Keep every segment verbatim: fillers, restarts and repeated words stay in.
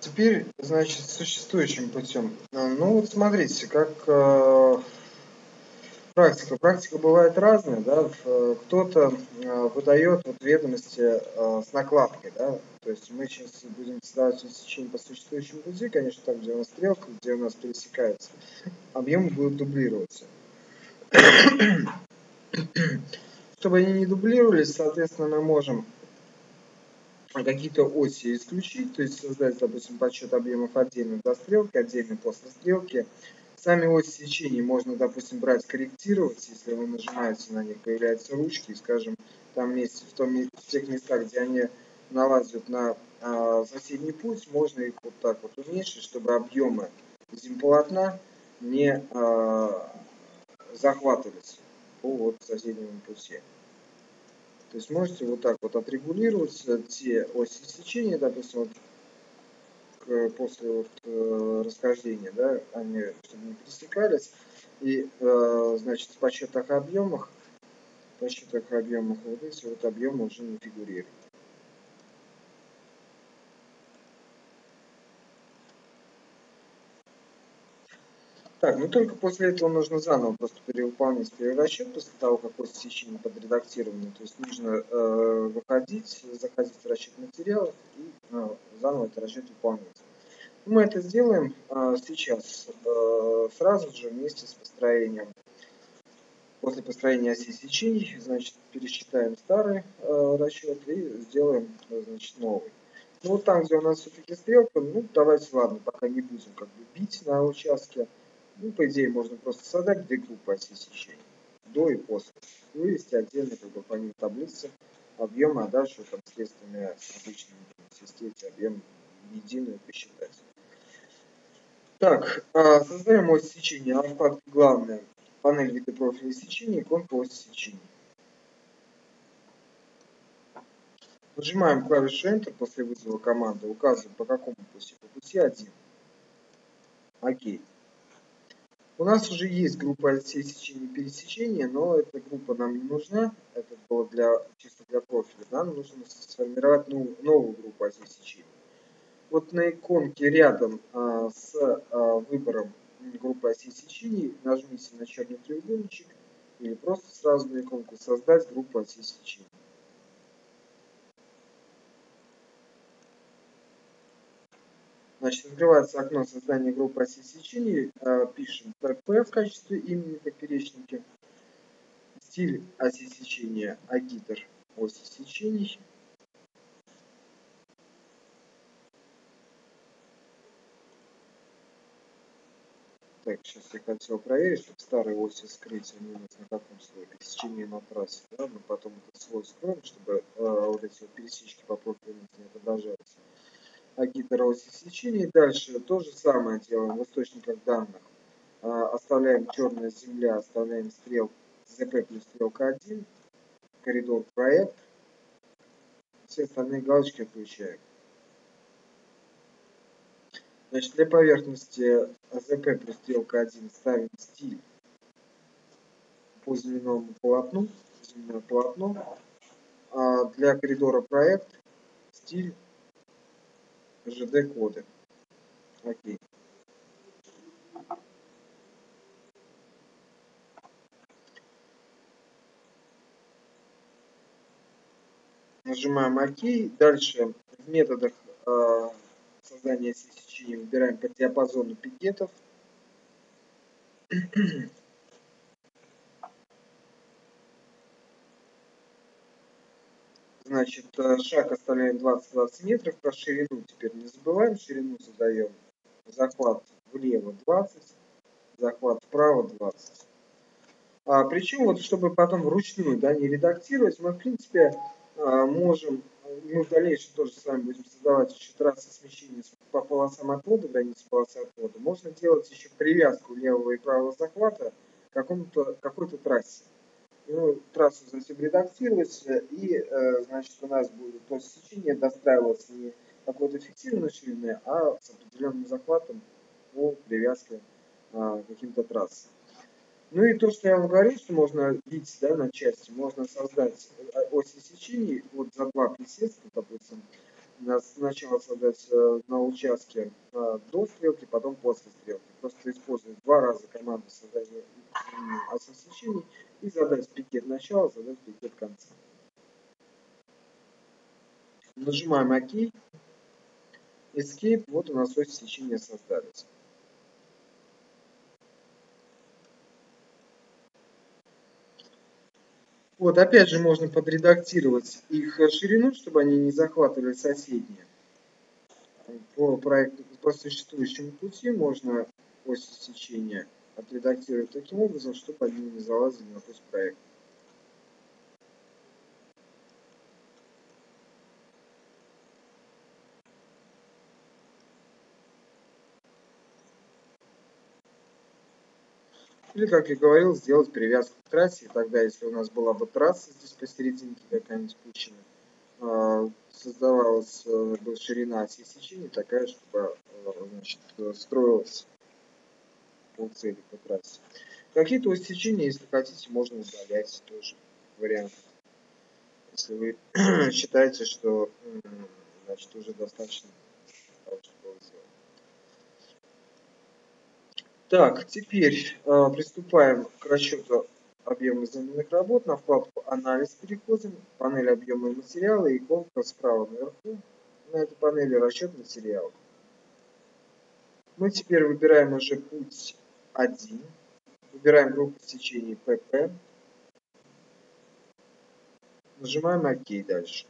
Теперь, значит, существующим путем. Ну вот смотрите, как э, практика. Практика бывает разная, да. Кто-то э, выдает вот ведомости э, с накладкой, да. То есть мы сейчас будем создавать сечение по существующему пути, конечно, там, где у нас стрелка, где у нас пересекается, объемы будут дублироваться. Чтобы они не дублировались, соответственно, мы можем какие-то оси исключить, то есть создать, допустим, подсчет объемов отдельно до стрелки, отдельно после стрелки. Сами оси сечений можно, допустим, брать, корректировать, если вы нажимаете на них, появляются ручки, и, скажем, там месте, в, том, в тех местах, где они налазят на а, соседний путь, можно их вот так вот уменьшить, чтобы объемы земполотна не а, захватывались по вот соседнему пути. То есть можете вот так вот отрегулировать те оси сечения, допустим, вот, к, после вот, э, расхождения, да, они чтобы не пересекались. И, э, значит, в подсчетах объемах, в подсчетах объемах вот эти вот объемы уже не фигурируют. Так, ну только после этого нужно заново просто перевыполнить перерасчет после того, как оси сечения подредактированы. То есть нужно э, выходить, заходить в расчет материалов и э, заново этот расчет выполнять. Мы это сделаем э, сейчас, э, сразу же вместе с построением. После построения оси сечений, значит, пересчитаем старый э, расчет и сделаем, значит, новый. Ну вот там, где у нас все-таки стрелка, ну давайте, ладно, пока не будем как бы бить на участке. Ну, по идее, можно просто создать две группы оси сечений, до и после. Вывести отдельно как бы по ним таблицы объема, а дальше там средствами обычными свести эти объемы в единую посчитать. Так, создаем ось сечения, а вкладка главная, панель вида профиля сечения, иконка оси сечения. Нажимаем клавишу Enter после вызова команды, указываем по какому пути, по пути один. Окей. У нас уже есть группа осей сечения и пересечения, но эта группа нам не нужна, это было для, чисто для профиля, нам нужно сформировать новую, новую группу осей сечения. Вот на иконке рядом а, с а, выбором группы осей сечений нажмите на черный треугольничек или просто сразу на иконку «Создать группу осей сечений». Значит, открывается окно создания группы осей сечений, а, пишем пэ пэ в качестве имени поперечники, стиль оси сечения агитер оси сечений. Так, сейчас я хотел проверить, чтобы старые оси скрыть, они у нас на каком слое, пересечение на трассе, да, мы потом этот слой скроем, чтобы э, вот эти вот пересечки по профилю не отображались. Агитер оси сечений. Дальше то же самое делаем в источниках данных. Э, оставляем черная земля, оставляем стрел зэ пэ плюс стрелка один, коридор проект, все остальные галочки отключаем. Значит, для поверхности зэ пэ плюс стрелка один ставим стиль по земляному полотну, земное полотно. А для коридора проект стиль жэ дэ коды. Окей. Нажимаем ОК. Дальше в методах э, создания оси сечения выбираем по диапазону пикетов. Значит, шаг оставляем двадцать-двадцать метров. Про ширину теперь не забываем. Ширину задаем. Захват влево двадцать, захват вправо двадцать. А, причем, вот, чтобы потом вручную, да, не редактировать, мы, в принципе, а, можем, мы в дальнейшем тоже с вами будем создавать еще трассы смещения по полосам отвода, границы полосы отвода. Можно делать еще привязку левого и правого захвата к какому-то, какой-то трассе. Ну, трассу затем редактировать, и, э, значит, у нас будет то сечение достраиваться не какой-то фиктивной ширины, а с определенным захватом по привязке а, каким-то трассам. Ну и то, что я вам говорил, что можно бить, да, на части, можно создать оси сечений вот за два присеста, допустим, сначала создать на участке до стрелки, потом после стрелки. Просто использовать два раза команду создания ось сечений и задать пикет начала, задать пикет конца. Нажимаем ОК. Escape. Вот у нас ось сечения создались. Вот, опять же, можно подредактировать их ширину, чтобы они не захватывали соседние. По проекту, по существующему пути можно оси сечения отредактировать таким образом, чтобы они не залазили на путь проекта. Или, как я говорил, сделать привязку к трассе. И тогда, если у нас была бы трасса здесь посерединке, какая-нибудь пучина, создавалась бы ширина оси сечения такая, чтобы, значит, строилась по цели, по трассе. Какие-то оси сечения, если хотите, можно удалять, тоже вариант. Если вы считаете, что, значит, уже достаточно того, что было сделано. Так, теперь э, приступаем к расчету объема земляных работ. На вкладку «Анализ» переходим, панель «Объемы и материалы», иконка справа наверху. На этой панели «Расчет материалов». Мы теперь выбираем уже путь один. Выбираем группу сечений ПП. Нажимаем ОК дальше.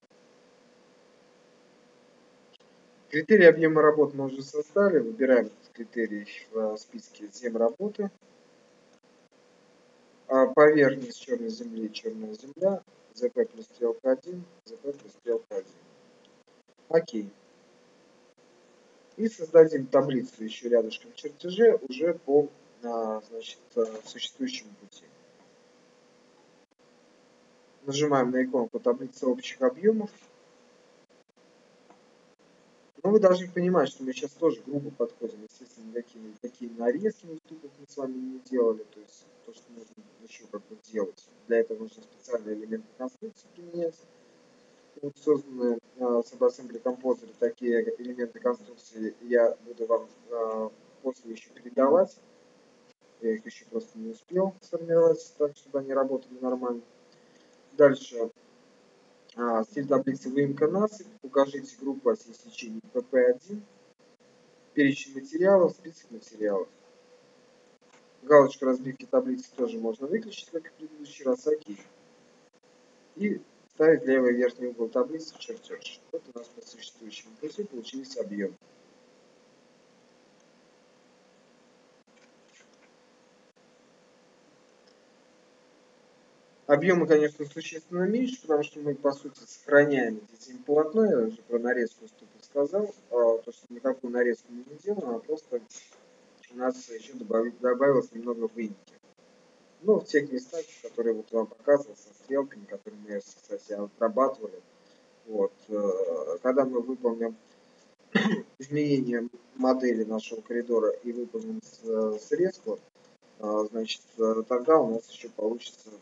Критерий объема работ мы уже создали. Выбираем этот критерий в списке земработы. Поверхность черной земли, черная земля, ЗП плюс стрелка один, ЗП плюс стрелка один. Окей. И создадим таблицу еще рядышком в чертеже уже по, значит, существующему пути. Нажимаем на иконку таблицы общих объемов. Но вы должны понимать, что мы сейчас тоже грубо подходим. Естественно, никакие, никакие нарезки на уступах мы с вами не делали. То есть то, что нужно еще как бы делать. Для этого нужно специальные элементы конструкции применять. Вот созданы в SubAssembly Composer такие элементы конструкции. Я буду вам а, после еще передавать. Я их еще просто не успел сформировать так, чтобы они работали нормально. Дальше. А, стиль таблицы выемка насыпь. Укажите группу оси сечений пэ пэ один. Перечень материалов, список материалов. Галочку разбивки таблицы тоже можно выключить, как и в предыдущий раз. Окей. И ставить левый верхний угол таблицы в чертеж. Вот у нас по существующему пути получились объемы. Объемы, конечно, существенно меньше, потому что мы, по сути, сохраняем дизайн-полотно. Я уже про нарезку уступок сказал. То, что никакую нарезку мы не делаем, а просто у нас еще добавилось немного выемки. Ну, в тех местах, которые вот вам показывал, со стрелками, которые мы, кстати, отрабатывали. Вот. Когда мы выполним изменение модели нашего коридора и выполним срезку, значит, тогда у нас еще получится,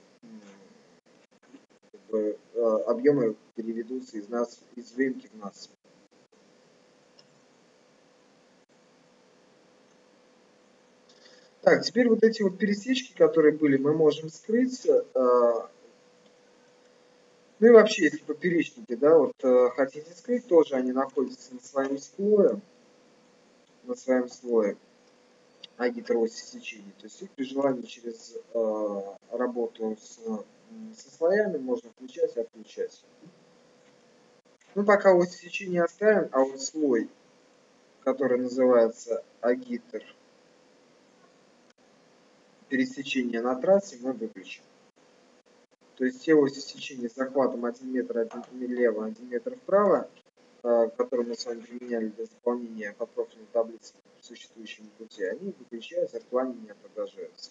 как бы, объемы переведутся из нас, из выемки в нас. Так, теперь вот эти вот пересечки, которые были, мы можем скрыть. Ну и вообще, если поперечники, да, вот хотите скрыть, тоже они находятся на своем слое, на своем слое агитер оси сечения. То есть их при желании через э, работу с, со слоями можно включать и отключать. Ну, пока ось сечения оставим, а вот слой, который называется агитер пересечения на трассе, мы выключим. То есть те оси сечения с захватом один метр, один влево, один метр вправо, э, которые мы с вами применяли для заполнения подпрофильной таблицы по существующему пути, они выключаются, актуально не отображаются.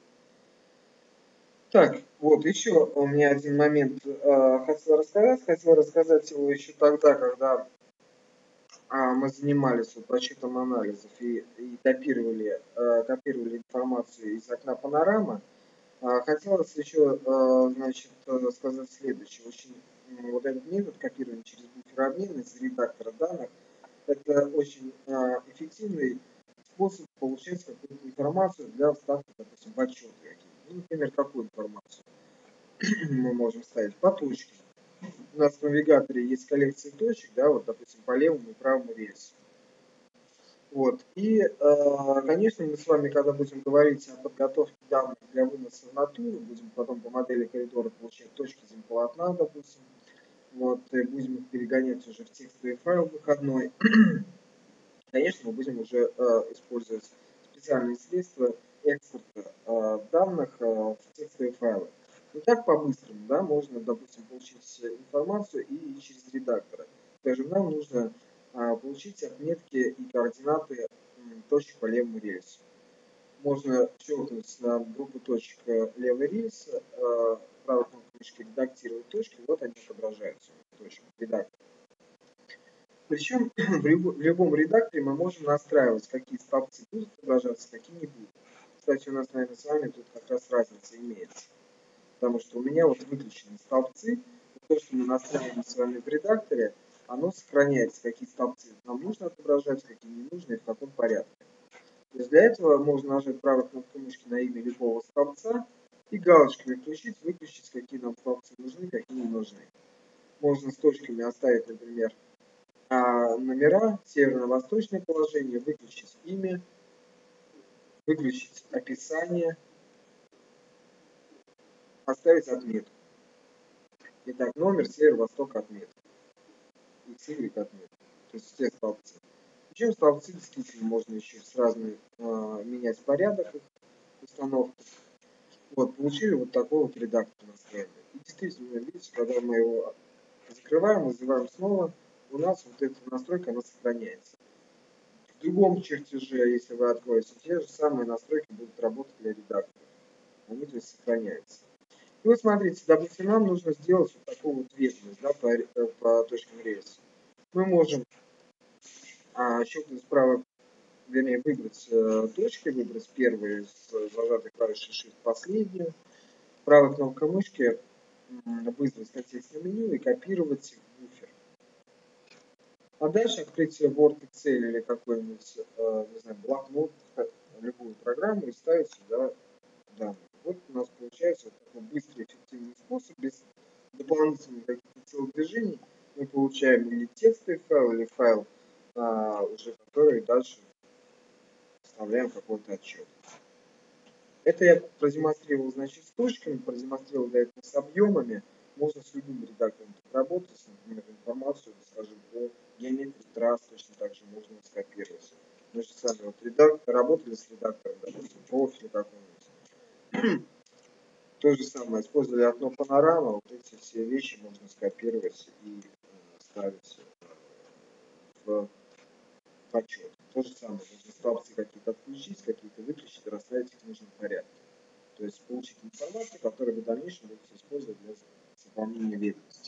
Так, вот еще у меня один момент э, хотел рассказать. Хотел рассказать его еще тогда, когда э, мы занимались вот, подсчетом анализов и, и копировали, э, копировали информацию из окна панорама. Э, хотелось еще, э, значит, сказать следующее. Очень вот этот метод копирования через буфер обмена из редактора данных, это очень а, эффективный способ получать какую-то информацию для вставки, допустим, в отчеты какие-то. Ну, например, какую информацию мы можем ставить по точке. У нас в навигаторе есть коллекция точек, да, вот, допустим, по левому и правому рельсу. Вот. И, э, конечно, мы с вами, когда будем говорить о подготовке данных для выноса в натуру, будем потом по модели коридора получать точки земполотна, допустим, вот, и будем их перегонять уже в текстовый файл выходной. Конечно, мы будем уже э, использовать специальные средства экспорта э, данных э, в текстовые файлы. И так по-быстрому, да, можно, допустим, получить информацию и через редактора. Скажем, нам нужно э, получить отметки и координаты э, точек по левому рельсу. Можно щелкнуть на группу точек левый рельс, э, правой кнопкой мышки редактировать точки, вот они отображаются, точки, редактор. Причем в, люб, в любом редакторе мы можем настраивать, какие столбцы будут отображаться, какие не будут. Кстати, у нас, наверное, с вами тут как раз разница имеется. Потому что у меня вот выключены столбцы. То, что мы настраиваем с вами в редакторе, оно сохраняется, какие столбцы нам нужно отображать, какие не нужно и в каком порядке. То есть для этого можно нажать правой кнопкой мышки на имя любого столбца и галочками включить, выключить, какие нам столбцы нужны, какие не нужны. Можно с точками оставить, например, а номера, северно-восточное положение, выключить имя, выключить описание, оставить отметку. Итак, номер, север-восток, отметка. X, Y, отметка. То есть все столбцы. Причем столбцы действительно можно еще с разными а, менять порядок их установки. Вот, получили вот такой вот редактор настроения. И действительно, видите, когда мы его закрываем, вызываем снова, у нас вот эта настройка, она сохраняется. В другом чертеже, если вы откроете, те же самые настройки будут работать для редактора. Они, то есть, сохраняются. И вот смотрите, допустим, нам нужно сделать вот такую вот ведомость, да, по, по точкам рельса. Мы можем а, щелкнуть справа, вернее, выбрать э, точки, выбрать первую с зажатой клавишей Shift, последнюю. Правой кнопкой мышки вызвать контекстное меню и копировать в буфер. А дальше открыть Word, Excel или какой-нибудь, э, не знаю, блокнот, любую программу и ставить сюда данные. Вот у нас получается вот такой быстрый, эффективный способ, без дополнительных каких-то телодвижений. Мы получаем или текстовый файл, или файл, а, уже который дальше вставляем какой-то отчет. Это я продемонстрировал, значит, с точками, продемонстрировал для этого с объемами. Можно с любым редактором работать, например, информацию, скажем, по геометрии трасс, точно так же можно скопировать. Мы же сами вот редактор, работали с редактором, допустим, профиля какого-нибудь. То же самое, использовали окно панорама, вот эти все вещи можно скопировать и ставить в отчет. То же самое, можно столбцы какие-то отключить, какие-то выключить, расставить их в нужном порядке. То есть получить информацию, которую вы в дальнейшем будете использовать для заполнения ведомости.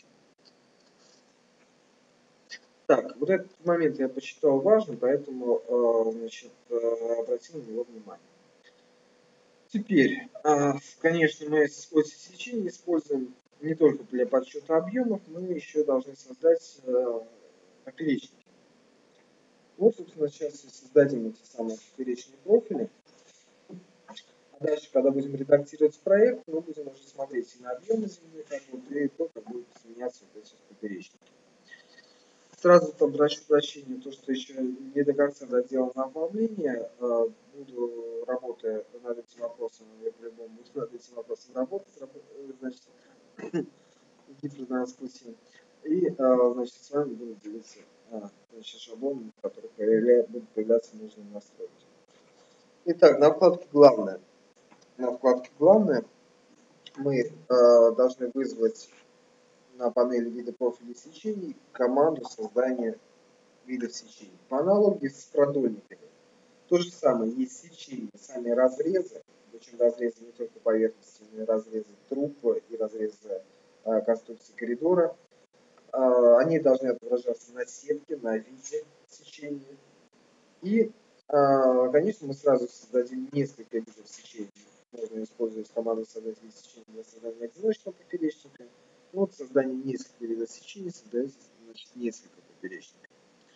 Так, вот этот момент я посчитал важным, поэтому значит, обратил на него внимание. Теперь, конечно, мы оси сечения используем не только для подсчета объемов, мы еще должны создать поперечники. Вот, собственно, сейчас и создадим эти самые поперечные профили. А дальше, когда будем редактировать проект, мы будем уже смотреть и на объемы земных работ, и то, как будут изменяться вот эти поперечники. Сразу обращу прощение, то, что еще не до конца доделано оформление. Буду, работая над этим вопросом, я по-любому буду над этим вопросом работать, значит, гипертранспутин. И, значит, с вами буду делиться, значит, шаблонами, в которых будут появляться нужные настройки. Итак, на вкладке «Главное». На вкладке «Главное» мы э, должны вызвать на панели вида профиля сечений команду создания видов сечений. По аналогии с продольниками. То же самое, есть сечения, сами разрезы, причем разрезы не только поверхности, но и разрезы трупа и разрезы э, конструкции коридора. Э, они должны отображаться на сетке, на виде сечения. И, э, конечно, мы сразу создадим несколько видов сечений. Можно использовать команду создать вид сечения для создания одиночного поперечника. Ну, вот создание нескольких видов сечений создается, значит, несколько поперечников.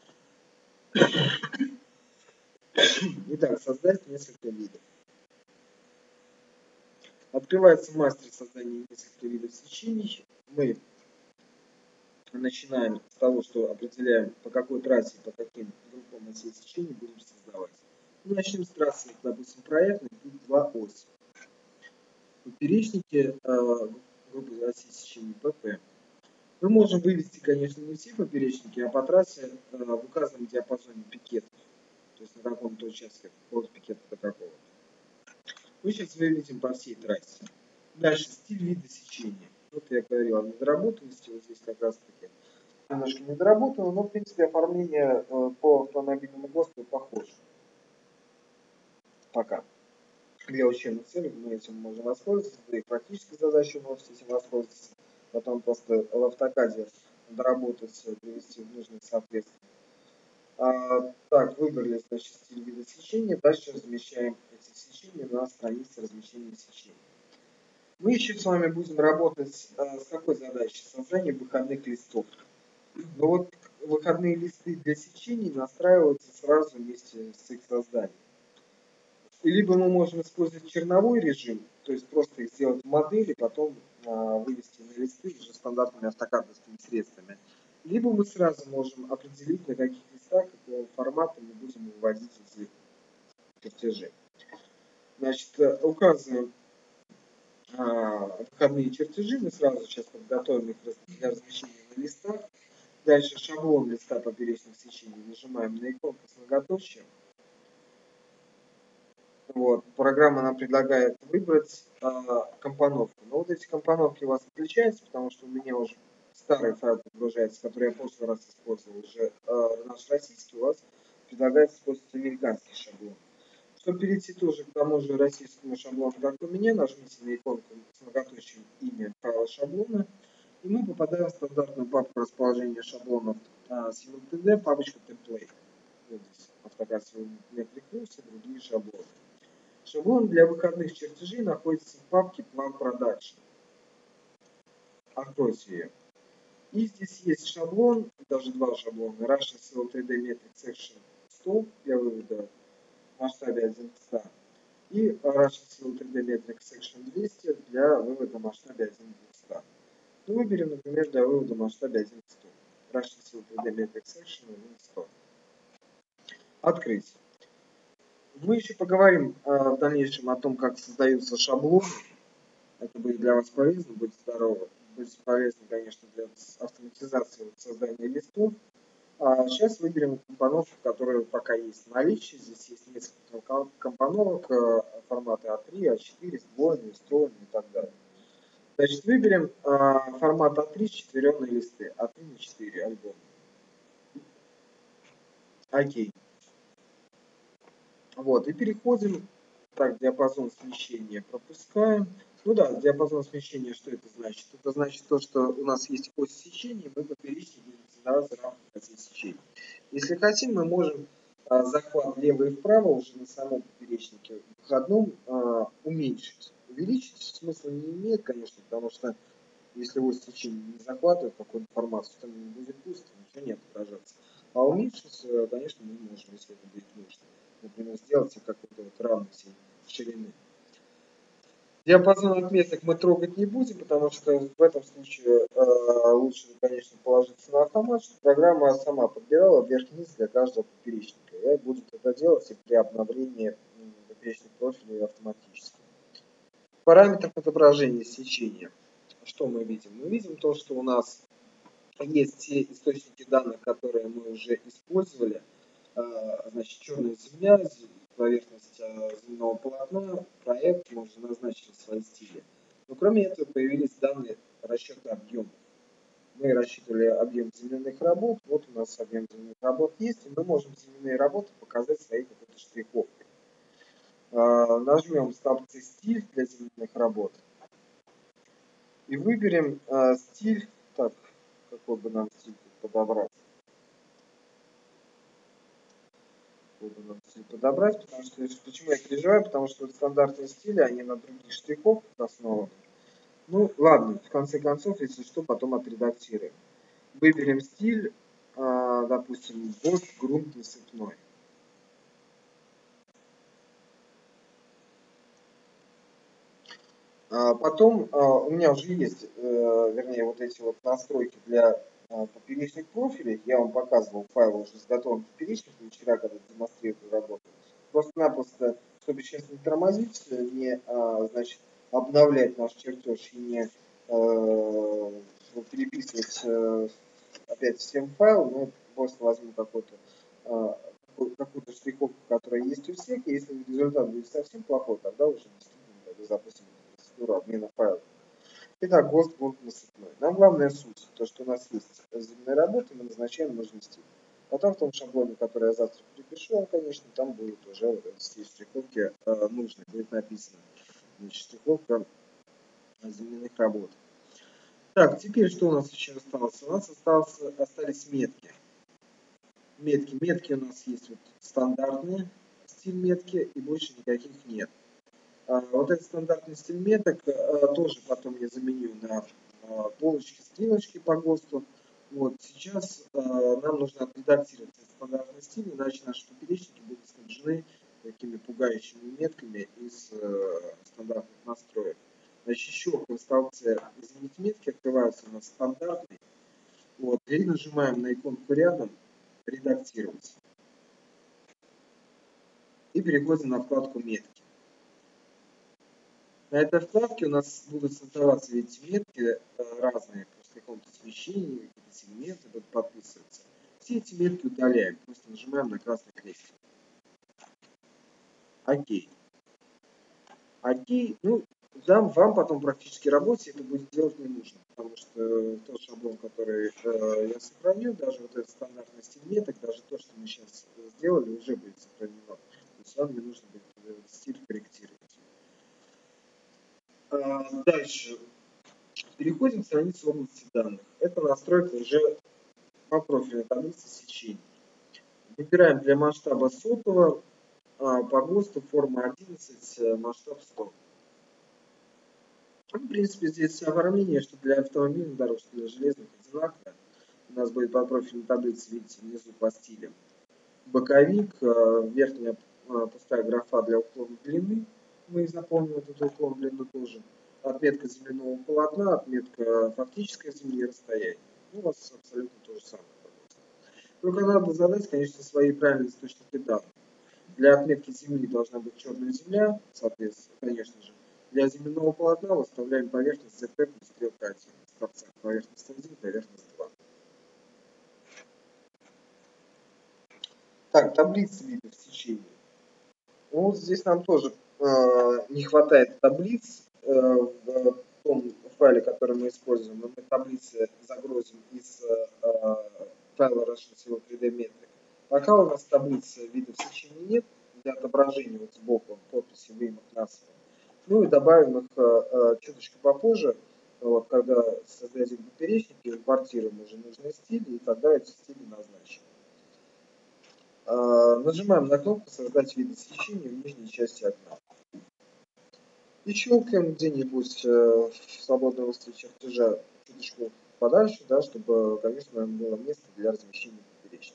Итак, создать несколько видов. Открывается мастер создания нескольких видов сечений. Мы начинаем с того, что определяем, по какой трассе, по каким группам осей сечений будем создавать. Начнем с трассы, допустим, проектной, тут два оси. Поперечники э, группы осей сечений пэ пэ. Мы можем вывести, конечно, не все поперечники, а по трассе э, в указанном диапазоне пикетов. То есть на каком-то участке от пикета до какого-то. Мы сейчас выведем по всей трассе. Дальше стиль вида сечения. Вот я говорил о недоработанности, вот здесь как раз таки немножко недоработано, но в принципе оформление э, по автомобильному ГОСТу похоже. Пока. Для учебных целей мы этим можем воспользоваться, да и практической задачей можете этим воспользоваться. Потом просто в автокаде доработать, привести в нужное соответствие. А, так, выбрали, значит, стиль вида сечения. Дальше размещаем эти сечения на странице размещения сечений. Мы еще с вами будем работать а, с какой задачей? Создание выходных листов. Но вот выходные листы для сечений настраиваются сразу вместе с их созданием. И либо мы можем использовать черновой режим, то есть просто их сделать в модели, потом а, вывести на листы уже стандартными автокадовскими средствами. Либо мы сразу можем определить, на каких листах, какого формата мы будем выводить эти чертежи. Значит, указываем а, выходные чертежи, мы сразу сейчас подготовим их для размещения на листах. Дальше шаблон листа поперечных сечений, нажимаем на иконку с многоточием. Вот. Программа нам предлагает выбрать э, компоновку. Но вот эти компоновки у вас отличаются, потому что у меня уже старый файл подгружается, который я в прошлый раз использовал, уже э, наш российский, у вас предлагается использовать американский шаблон. Чтобы перейти тоже к тому же российскому шаблону, как у меня, нажмите на иконку с многоточием имя файла шаблона, и мы попадаем в стандартную папку расположения шаблонов э, с ю эм ти ди, папочка template. Вот здесь автокад Metric Rules и другие шаблоны. Шаблон для выходных чертежей находится в папке Plan Production. Откройте ее. И здесь есть шаблон, даже два шаблона. Russian Civil три дэ Metric Section сто для вывода в масштабе один к ста. И Russian Civil три дэ Metric Section двести для вывода в масштабе один к ста. Ну, выберем, например, для вывода в масштабе один к ста. Russian Civil три дэ Metric Section один к ста. Открыть. Мы еще поговорим а, в дальнейшем о том, как создаются шаблоны. Это будет для вас полезно, будет здорово. Будет полезно, конечно, для автоматизации создания листов. А сейчас выберем компоновку, которая пока есть в наличии. Здесь есть несколько компоновок формата а три, а четыре, сдвоенные, встроенные и так далее. Значит, выберем а, формат а три, четверенные листы. а три на четыре альбом. Окей. Вот, и переходим, так, диапазон смещения пропускаем. Ну да, диапазон смещения, что это значит? Это значит то, что у нас есть ось сечения, мы поперечник будем создавать в рамках оси сечения. Если хотим, мы можем а, захват влево и вправо уже на самом поперечнике выходном а, уменьшить. Увеличить смысла не имеет, конечно, потому что если ось сечения не захватывает какую-то информацию, там не будет пусто, ничего не отображаться. А уменьшить, конечно, мы можем, если это будет нужно. Например, сделать какой-то вот равной ширины. Диапазон отметок мы трогать не будем, потому что в этом случае э, лучше, конечно, положиться на автомат, что программа сама подбирала вверх-вниз для каждого поперечника. И будет это делать и при обновлении поперечных профилей автоматически. В параметрах отображения сечения. Что мы видим? Мы видим то, что у нас есть те источники данных, которые мы уже использовали. Значит, черная земля, поверхность земного полотна, проект, мы уже назначили свои стили. Но кроме этого появились данные расчета объемов. Мы рассчитывали объем земляных работ, вот у нас объем земляных работ есть, и мы можем земляные работы показать своей какой-то штриховкой. Нажмем с опции «Стиль» для земляных работ и выберем стиль, так, какой бы нам стиль подобрать. Буду нам стиль подобрать, потому что, почему я переживаю, потому что стандартные стили, они на других штриховках основаны. Ну, ладно, в конце концов, если что, потом отредактируем. Выберем стиль, э, допустим, ГОСТ, грунт насыпной. А потом э, у меня уже есть, э, вернее, вот эти вот настройки для э, поперечных профилей. Я вам показывал файл уже с готовым поперечником вчера, когда демонстрировал работу. Просто-напросто, чтобы сейчас не тормозить, не, а, значит, обновлять наш чертеж и не э, переписывать э, опять всем файл, но просто возьму какой-то э, какую-то штриховку, которая есть у всех, и если результат будет совсем плохой, тогда уже действительно запустим процедуру обмена файлов. Итак, ГОСТ будет насыпной. Нам главная суть, то, что у нас есть земная работа, мы назначаем нужный стиль. Потом в том шаблоне, который я завтра перепишу, он, конечно, там будет уже вот эти стиль штриховки э, нужный, будет написано. Значит, штриховка земляных работ. Так, теперь что у нас еще осталось? У нас осталось, остались метки. Метки. Метки у нас есть вот стандартные стиль метки и больше никаких нет. А, вот этот стандартный стиль меток а, тоже потом я заменю на а, полочки, стрелочки по ГОСТу. Вот сейчас а, нам нужно отредактировать этот стандартный стиль, иначе наши поперечники будут снабжены такими пугающими метками из а, стандартных настроек. Значит, еще в инструкции изменить метки открываются у нас стандартные. Вот, и нажимаем на иконку рядом «Редактировать». И переходим на вкладку «Метки». На этой вкладке у нас будут создаваться эти метки разные, после какого-то смещения, какие-то сегменты будут подписываться. Все эти метки удаляем, просто нажимаем на красный крестик. Окей. Окей. Ну, вам, вам потом практически работе это будет делать не нужно, потому что тот шаблон, который э, я сохраню, даже вот этот стандартный стиль меток, даже то, что мы сейчас сделали, уже будет сохранено. То есть вам не нужно будет этот стиль корректировать. А, дальше. Переходим к странице области данных. Это настройка уже по профильной таблице сечений. Выбираем для масштаба сотого а, по ГОСТу форма одиннадцать, масштаб сто. В принципе, здесь оформление, что для автомобильных дорог, что для железных одинаково. У нас будет по профильной таблице, видите, внизу по стилям. Боковик, верхняя пустая графа для уклона длины. Мы запомним этот уклон длины тоже. Отметка земляного полотна, отметка фактической земли и расстояния. Ну, у вас абсолютно то же самое. Только надо задать, конечно, свои правильные источники данных. Для отметки земли должна быть черная земля, соответственно, конечно же. Для земляного полотна выставляем поверхность зэ пэ плюс стрелка один. Столбца поверхность один, поверхность два. Так, таблицы видов сечения. Ну, вот здесь нам тоже э, не хватает таблиц э, в том файле, который мы используем. Мы таблицы загрузим из э, файла Russian Civil три дэ Metric. Пока у нас таблицы видов сечения нет, для отображения вот сбоку подписи выемок насыпа. Ну и добавим их э, чуточку попозже, вот, когда создадим поперечник и импортируем уже нужные стили, и тогда эти стили назначим. Э, нажимаем на кнопку «Создать виды сечения» в нижней части окна. И щелкаем где-нибудь э, в свободной области чертежа чуточку подальше, да, чтобы, конечно, нам было место для размещения поперечника.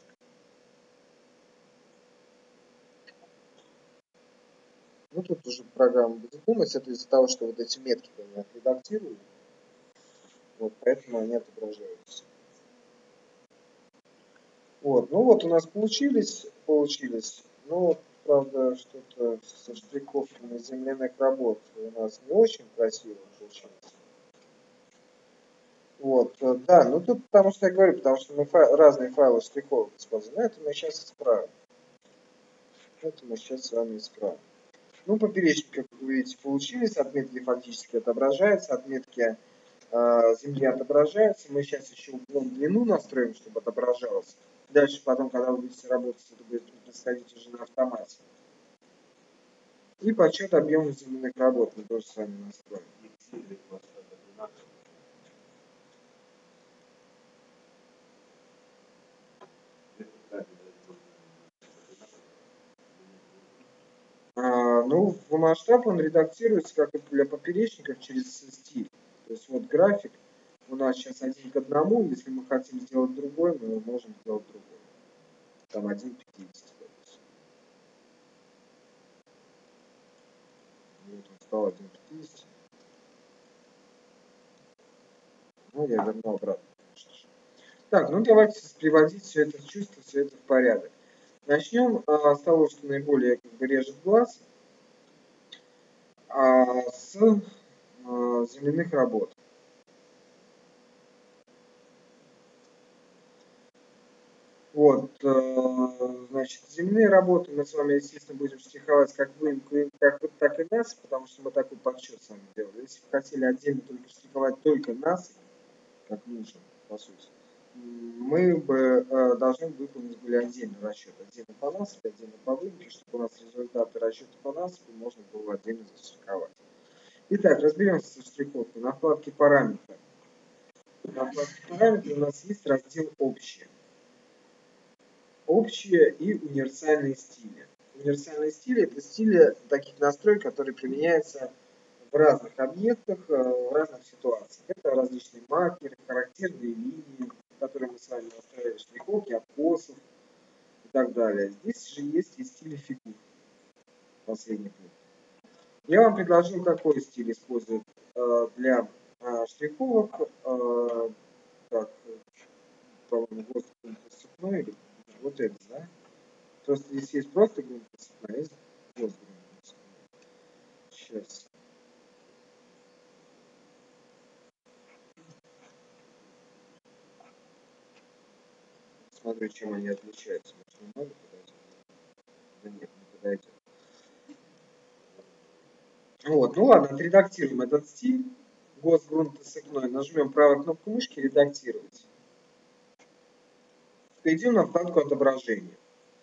Ну, тут уже программа будет думать, это из-за того, что вот эти метки я отредактирую, вот, поэтому они отображаются. Вот, ну вот у нас получились, получились, но, правда, что-то со штриховками земляных работ у нас не очень красиво получилось. Вот, да, ну тут потому что я говорю, потому что мы файл, разные файлы штриховок используем, но это мы сейчас исправим. Это мы сейчас с вами исправим. Ну, поперечники, как вы видите, получились, отметки фактически отображаются, отметки э, земли отображаются. Мы сейчас еще уклон длину настроим, чтобы отображалось. Дальше потом, когда вы будете работать, это будет происходить уже на автомате. И подсчет объема земляных работ мы тоже с вами настроим. А, ну, в масштаб он редактируется, как и для поперечников, через стиль. То есть вот график у нас сейчас один к одному, если мы хотим сделать другой, мы можем сделать другой. Там один к пятидесяти. Вот он стал один к пятидесяти. Ну, я верну обратно, конечно же. Так, ну давайте приводить все это в чувство, все это в порядок. Начнем а, с того, что наиболее как бы режет глаз, а, с а, земляных работ. Вот, э, значит, земные работы мы с вами, естественно, будем штриховать как выемку, как, так и насыпь, потому что мы такой подсчет с вами делали. Если бы хотели отдельно только штриховать только насыпь, как нужно, по сути, мы бы э, должны выполнить были отдельный расчет, отдельно по насыпи, отдельно по выемке, чтобы у нас результаты расчета по насыпи можно было отдельно заштриховать. Итак, разберемся со штриховкой. На вкладке параметры. На вкладке параметры у нас есть раздел «Общие». Общие и универсальные стили. Универсальные стили – это стили таких настроек, которые применяются в разных объектах, в разных ситуациях. Это различные маркеры, характерные линии, которые мы с вами настраивали, штриховки, откосов и так далее. Здесь же есть и стили фигур. Последний пункт. Я вам предложил, какой стиль использовать для штриховок. Так, по-моему, госгрунт-посыпной или вот это, да? Просто здесь есть просто грунт-посыпной, а есть госгрунт-посыпной. Сейчас. Смотрю, чем они отличаются. Может, не надо подойти? Да нет, не подойдет. Вот, ну ладно, отредактируем этот стиль. Госгрунт-посыпной. Нажмем правой кнопку мышки «Редактировать». Перейдем на вкладку «Отображение».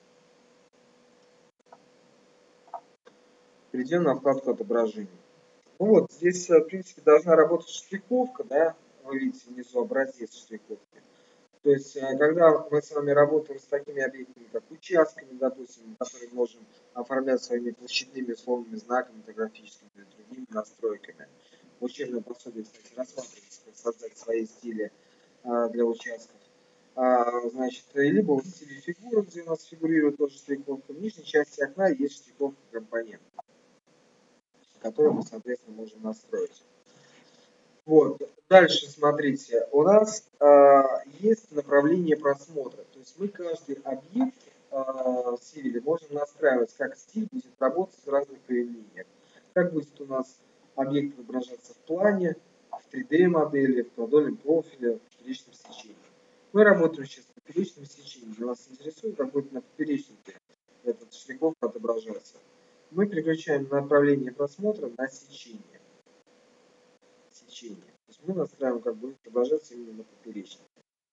Перейдем на вкладку «Отображение». Ну вот, здесь, в принципе, должна работать штриховка, да, вы видите внизу образец штриховки. То есть, когда мы с вами работаем с такими объектами, как участками, допустим, которые можем оформлять своими площадными условными знаками, топографическими или другими настройками. В учебном пособии, кстати, рассматривается, как создать свои стили для участков. Значит, либо в стиле фигуры, где у нас фигурирует тоже штриховка, в нижней части окна есть штриховка компонент, которую мы, соответственно, можем настроить. Вот. Дальше, смотрите, у нас э, есть направление просмотра. То есть мы каждый объект э, в Civil можем настраивать, как стиль будет работать в разных проявлениях. Как будет у нас объект отображаться в плане, в три дэ модели, в продольном профиле, в поперечном сечении. Мы работаем сейчас в поперечном сечении. Нас интересует, как будет на поперечнике этот штриховка отображаться. Мы переключаем направление просмотра на сечение. Сечение. То есть мы настраиваем, как будет отображаться именно на поперечнике.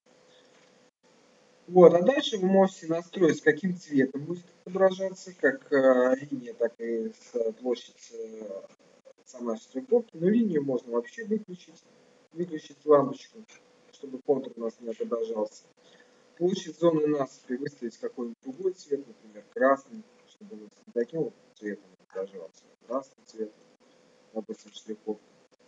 Вот, а дальше вы можете настроить, с каким цветом будет отображаться, как э, линия, так и с площадь э, самой штриховки. Но линию можно вообще выключить, выключить лампочку, чтобы контур у нас не отображался. Площадь зоны насыпи выставить какой-нибудь другой цвет, например, красный, чтобы у нас не таким вот цветом отображался, красный цвет, допустим, штриховка.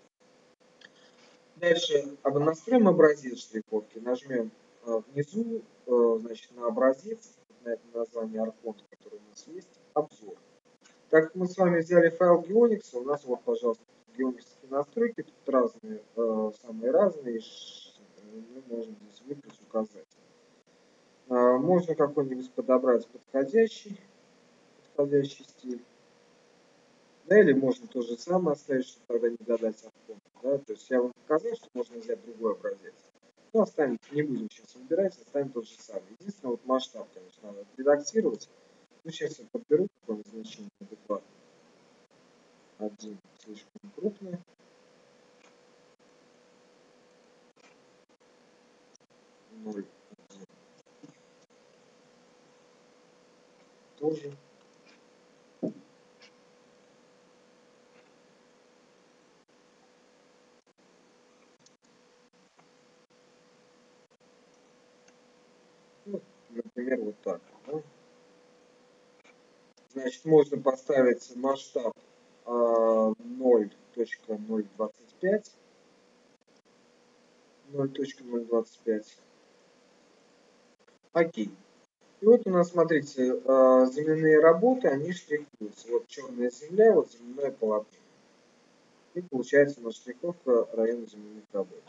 Дальше настроим образец штриховки, нажмем внизу, значит, на образец, на это название Archon, который у нас есть, обзор. Так как мы с вами взяли файл Geonix, у нас вот, пожалуйста, геониксские настройки, тут разные, самые разные, мы можем здесь выбрать, указать. Можно какой-нибудь подобрать подходящий, подходящий стиль. Да, или можно то же самое оставить, чтобы тогда не гадать Archon. Да? То есть я вам показал, что можно взять другой образец. Ну, оставим, не будем сейчас выбирать, оставим тот же самый. Единственное, вот масштаб, конечно, надо редактировать. Ну, сейчас я подберу какое-нибудь значение адекватное. Один слишком крупный. Ноль. Один. Тоже. Ну, например, вот так. Да? Значит, можно поставить масштаб ноль точка ноль двадцать пять. ноль точка ноль двадцать пять. Окей. И вот у нас, смотрите, земляные работы, они штрихуются. Вот черная земля, вот земляное полотно. И получается у нас штриховка района земляных работ.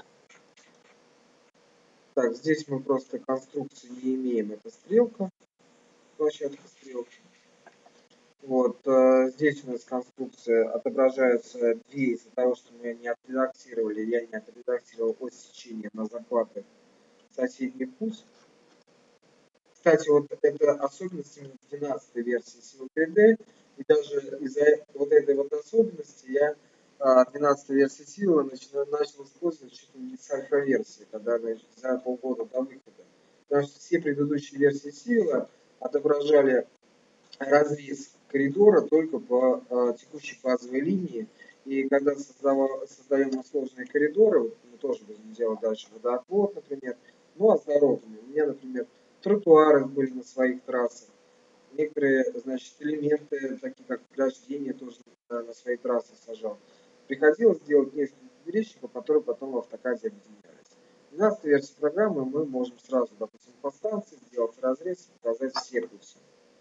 Так, здесь мы просто конструкции не имеем, это стрелка, площадка стрелки. Вот, э, здесь у нас конструкция отображается две из-за того, что мы не отредактировали, я не отредактировал ось сечения на захваты соседний путь. Кстати, вот это особенность именно двенадцатой версии Civil три дэ, и даже из-за вот этой вот особенности я двенадцатой версии Civil начал, начал использовать чуть ли не с альфа-версии, когда за полгода до выхода. Потому что все предыдущие версии Civil отображали разрез коридора только по а, текущей базовой линии. И когда создава, создаем сложные коридоры, мы тоже будем делать дальше водоотвод, например, ну а с дорогами. У меня, например, тротуары были на своих трассах. Некоторые, значит, элементы, такие как ограждение, тоже на своей трассе сажал. Приходилось делать несколько поперечников, которые потом в автокаде объединялись. В двенадцатой версии программы мы можем сразу, допустим, по станции сделать разрез и показать все пути.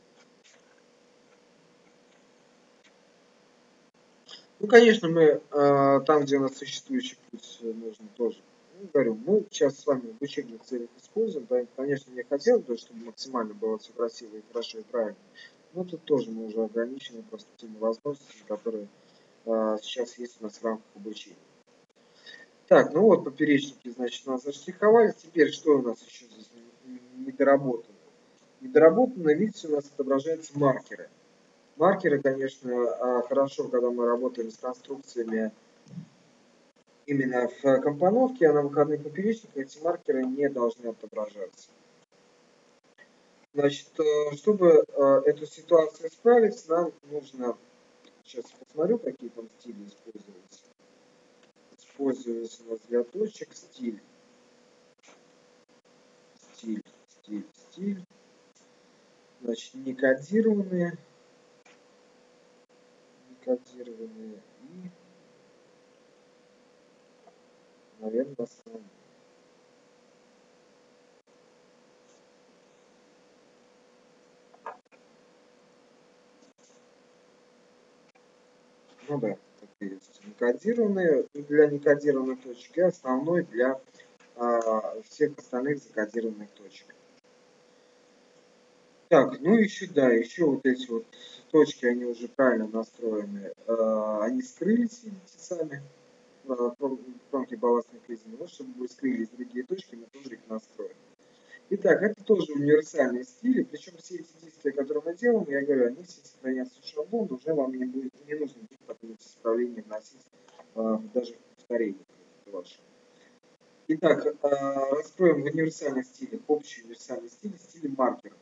Ну, конечно, мы э, там, где у нас существующий путь, нужно тоже. Ну, говорю, мы сейчас с вами в учебных целях используем. Да, конечно, мне хотелось бы, чтобы максимально было все красиво и хорошо и правильно. Но тут тоже мы уже ограничены просто теми возможностями, которые э, сейчас есть у нас в рамках обучения. Так, ну вот поперечники, значит, у нас заштриховали. Теперь что у нас еще здесь недоработано? Недоработано, видите, у нас отображаются маркеры. Маркеры, конечно, хорошо, когда мы работаем с конструкциями именно в компоновке, а на выходных поперечниках эти маркеры не должны отображаться. Значит, чтобы эту ситуацию исправить, нам нужно, сейчас посмотрю, какие там стили используются. Используется у нас для точек стиль, стиль, стиль, стиль. Значит, не кодированные, не кодированные и, наверное, основные. Ну да, это есть некодированные для некодированных точек и основной для а, всех остальных закодированных точек. Так, ну еще да, еще вот эти вот точки, они уже правильно настроены, а, они скрылись, видите, сами, кромки балластных резин. Вот чтобы скрылись другие точки, мы тоже их настроим. Итак, это тоже универсальные стили, причем все эти действия, которые мы делаем, я говорю, они все сохранятся в шаблон, уже вам не, будет, не нужно будет потом эти исправления вносить а, даже в повторение ваше. Итак, а, раскроем в универсальных стилях, общий универсальный стиль, стиль маркера.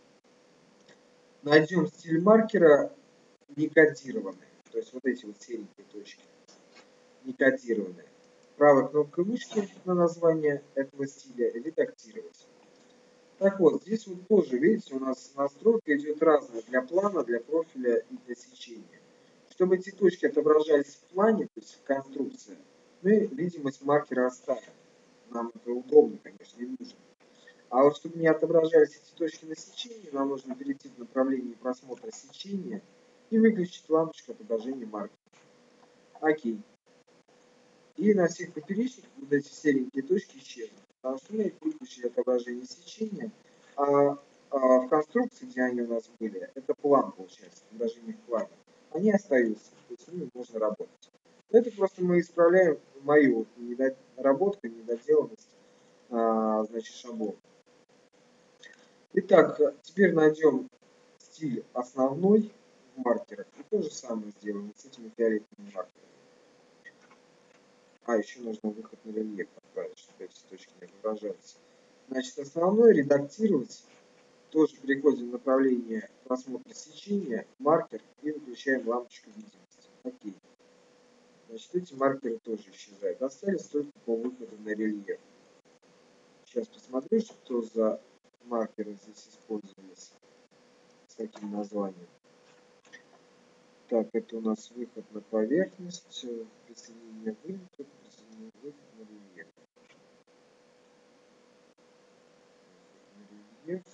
Найдем стиль маркера не кодированный, то есть вот эти вот серенькие точки, не кодированные. Правой кнопкой мышки на название этого стиля редактировать. Так вот, здесь вот тоже, видите, у нас настройка идет разная для плана, для профиля и для сечения. Чтобы эти точки отображались в плане, то есть в конструкции, мы видимость маркера оставим. Нам это удобно, конечно, не нужно. А вот чтобы не отображались эти точки на сечении, нам нужно перейти в направлении просмотра сечения и выключить лампочку отображения маркера. Окей. И на всех поперечниках вот эти серенькие точки исчезнут. Потому что мы выключили отображение сечения, а, а в конструкции, где они у нас были, это план получается, отображение в плане. Они остаются, то есть с ними можно работать. Это просто мы исправляем мою недоработку, недоделанность, а, значит, шаблон. Итак, теперь найдем стиль основной в маркерах и то же самое сделаем с этими фиолетовыми маркерами. А, еще нужно выход на рельеф отправить, чтобы эти точки не отображались. Значит, основной редактировать. Тоже переходим в направление просмотра сечения, маркер и выключаем лампочку видимости. Окей. Значит, эти маркеры тоже исчезают. Остались только по выходу на рельеф. Сейчас посмотрю, что за маркеры здесь использовались. С каким названием. Так, это у нас выход на поверхность, присоединение выход, присоединение выход на рельеф. рельеф.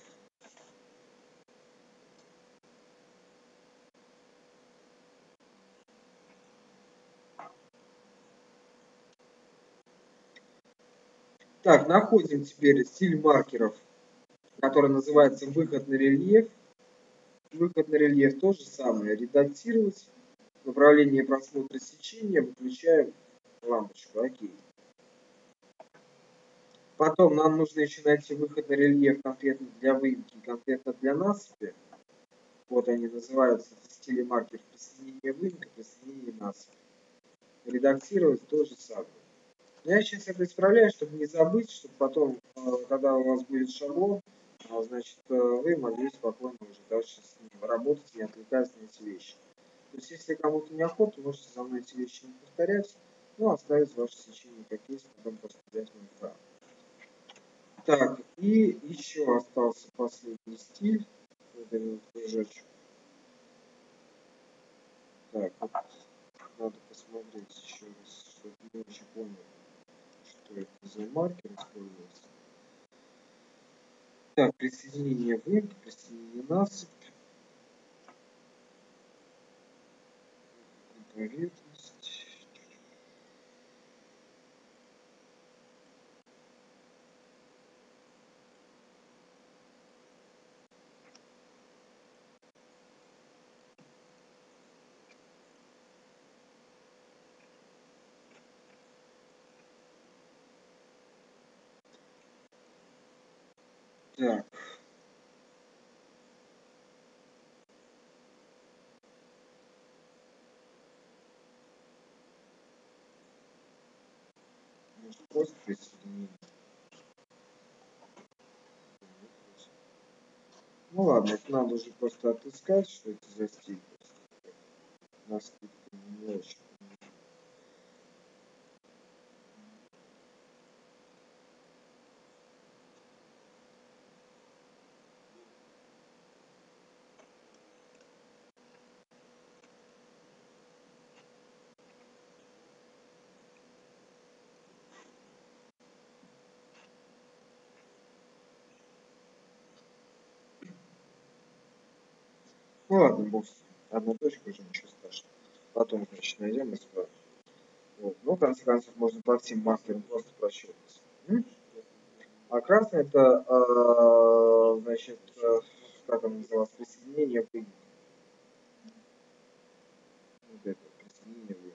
Так, находим теперь стиль маркеров, который называется выход на рельеф. Выход на рельеф то же самое. Редактировать. Направление просмотра сечения. Выключаем лампочку. Окей. Потом нам нужно еще найти выход на рельеф конкретно для выемки, конкретно для насыпи. Вот они называются стили маркер присоединения выемка, присоединение насыпи. Редактировать то же самое. Я сейчас это исправляю, чтобы не забыть, чтобы потом, когда у вас будет шаблон, значит, вы могли спокойно уже дальше с ним работать, не отвлекаясь на эти вещи. То есть, если кому-то неохота, можете за мной эти вещи не повторять, но оставить ваше сечение как есть, потом просто взять мой. Так, и еще остался последний стиль. Вот этот кружочек. Так, вот надо посмотреть еще раз, чтобы не очень понял, что это за маркер используется. Так, присоединение выемки, присоединение насыпь. Поверхность. Так. Может, просто присоединение. Ну ладно, это надо уже просто отыскать, что это за стиль. На скидку не очень. Ну ладно, бог с ним. Одну точку уже ничего страшного. Потом, значит, найдем и исправим. Вот. Ну, в конце концов, можно по всем маркерам просто прощупать. А красный это, э, значит, э, как он назывался, присоединение выемки. Вот это, присоединение выемки.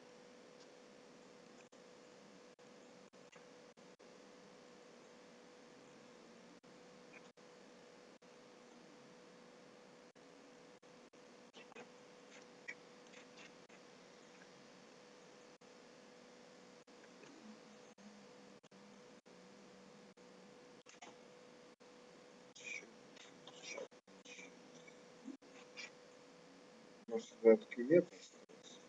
Может, это кювет остается?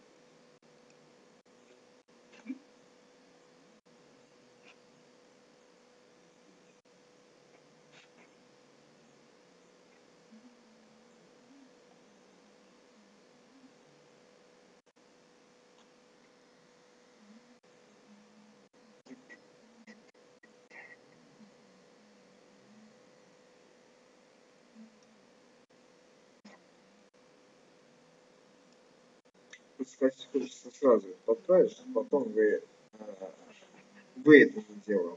Сказать хочется сразу подправить, чтобы потом вы, э, вы это не делали.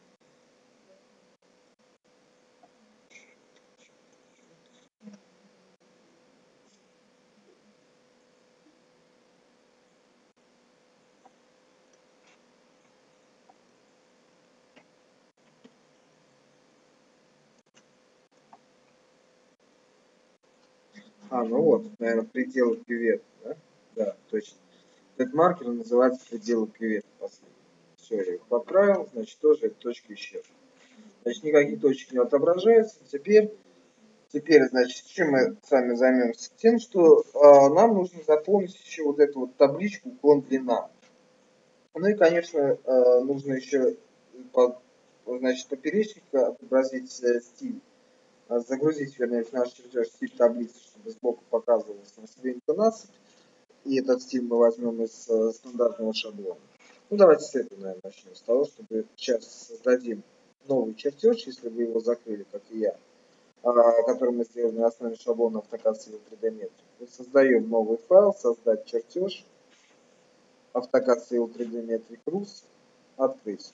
А, ну вот, наверное, пределы кювета, да? Да, точно. Этот маркер называется пределы кювета последний. Все, я их подправил, значит, тоже эта точка исчезла. Значит, никаких точек не отображается. Теперь, теперь, значит, чем мы с вами займемся? Тем, что э, нам нужно заполнить еще вот эту вот табличку уклон длина. Ну и, конечно, э, нужно еще, по, значит, поперечник отобразить э, стиль. Загрузить, вернее, в наш чертеж стиль таблицы, чтобы сбоку показывалась выемка насыпь. И этот стиль мы возьмем из э, стандартного шаблона. Ну, давайте с этого, наверное, начнем. С того, чтобы сейчас создадим новый чертеж, если вы его закрыли, как и я, который мы сделали на основе шаблона AutoCAD Civil три дэ Matrix. Мы создаем новый файл, создать чертеж, AutoCAD Civil три дэ Matrix Rus, открыть.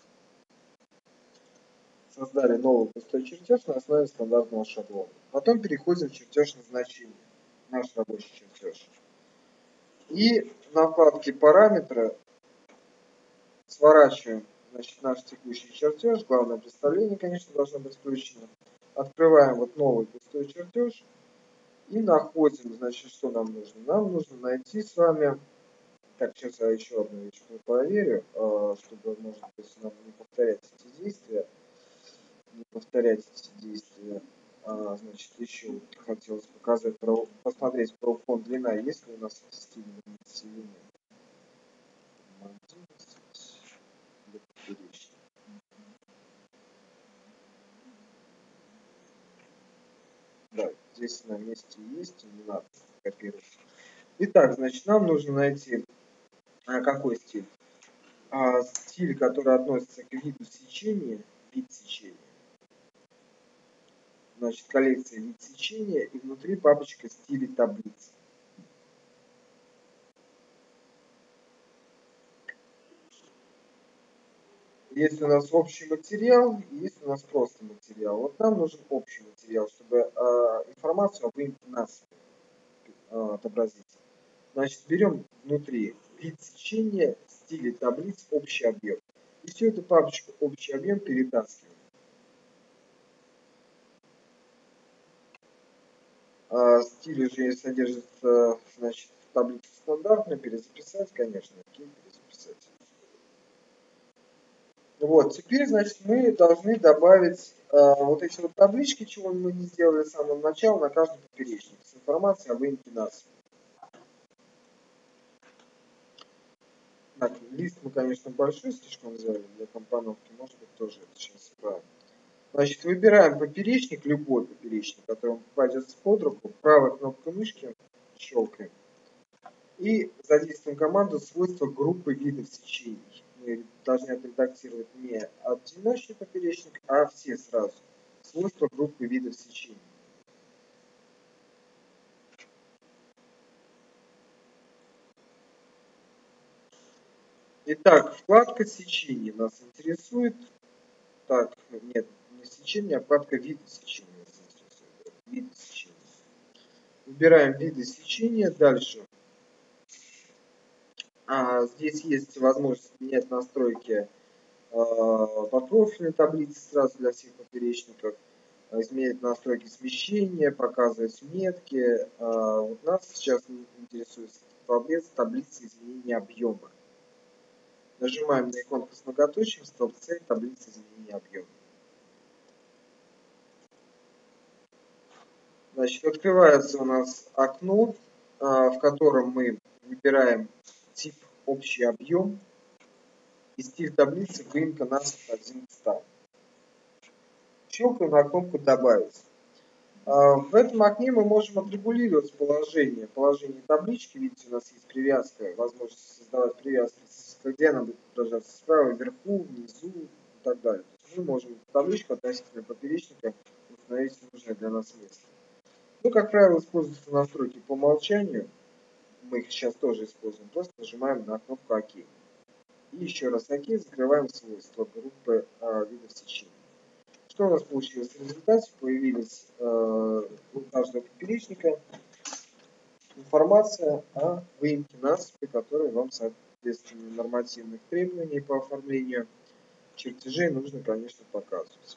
Создали новый пустой чертеж на основе стандартного шаблона. Потом переходим в чертеж назначения, наш рабочий чертеж. И на вкладке параметры сворачиваем, значит, наш текущий чертеж. Главное представление, конечно, должно быть включено. Открываем вот новый пустой чертеж и находим, значит, что нам нужно. Нам нужно найти с вами, так, сейчас я еще одну вещь проверю, чтобы, может быть, нам не повторять эти действия. Не повторять эти действия. А, значит, еще вот хотелось показать, посмотреть про фон длина, есть ли у нас стиль или да, здесь на месте есть, не надо копировать. Итак, значит, нам нужно найти а, какой стиль? А, стиль, который относится к виду сечения, вид сечения. Значит, коллекция вид сечения и внутри папочка стили таблицы. Есть у нас общий материал, есть у нас просто материал. Вот нам нужен общий материал, чтобы э, информацию об выемке нас э, отобразить. Значит, берем внутри вид сечения, стили таблиц, общий объем. И всю эту папочку общий объем перетаскиваем. А, стиль уже содержится, значит, в таблице стандартной. Перезаписать, конечно, окей, перезаписать. Вот, теперь, значит, мы должны добавить э, вот эти вот таблички, чего мы не сделали с самого начала, на каждый поперечник с информацией о выемке нас. Так, лист мы, конечно, большой слишком взяли для компоновки, может быть, тоже это сейчас исправим. Значит, выбираем поперечник, любой поперечник, который вам попадется под руку, правой кнопкой мышки щелкаем. И задействуем команду свойства группы видов сечений. Мы должны отредактировать не одиночный поперечник, а все сразу. Свойства группы видов сечений. Итак, вкладка сечений нас интересует. Так, нет, не сечение, а вкладка виды сечения нас интересует. Виды сечения. Выбираем виды сечения. Дальше. А, здесь есть возможность менять настройки а, по профильной таблице сразу для всех поперечников. Изменять настройки смещения, показывать метки. А, вот нас сейчас интересует таблица, таблица изменения объема. Нажимаем на иконку с многоточием, столбце, таблица изменения объема. Значит, открывается у нас окно, в котором мы выбираем тип общий объем и стиль таблицы выемка нас один к ста. Щелкаем на кнопку «Добавить». В этом окне мы можем отрегулировать положение, положение таблички. Видите, у нас есть привязка, возможность создавать привязки, где она будет отображаться, справа, вверху, внизу и так далее. Мы можем табличку относительно поперечника установить нужное для нас место. Ну, как правило, используются настройки по умолчанию. Мы их сейчас тоже используем. Просто нажимаем на кнопку «Ок». И еще раз «Ок», закрываем свойства группы а, видов сечения. Что у нас получилось в результате? Появились э, у каждого поперечника информация о выемке насыпи, которая вам, соответственно, нормативных требований по оформлению чертежей нужно, конечно, показывать.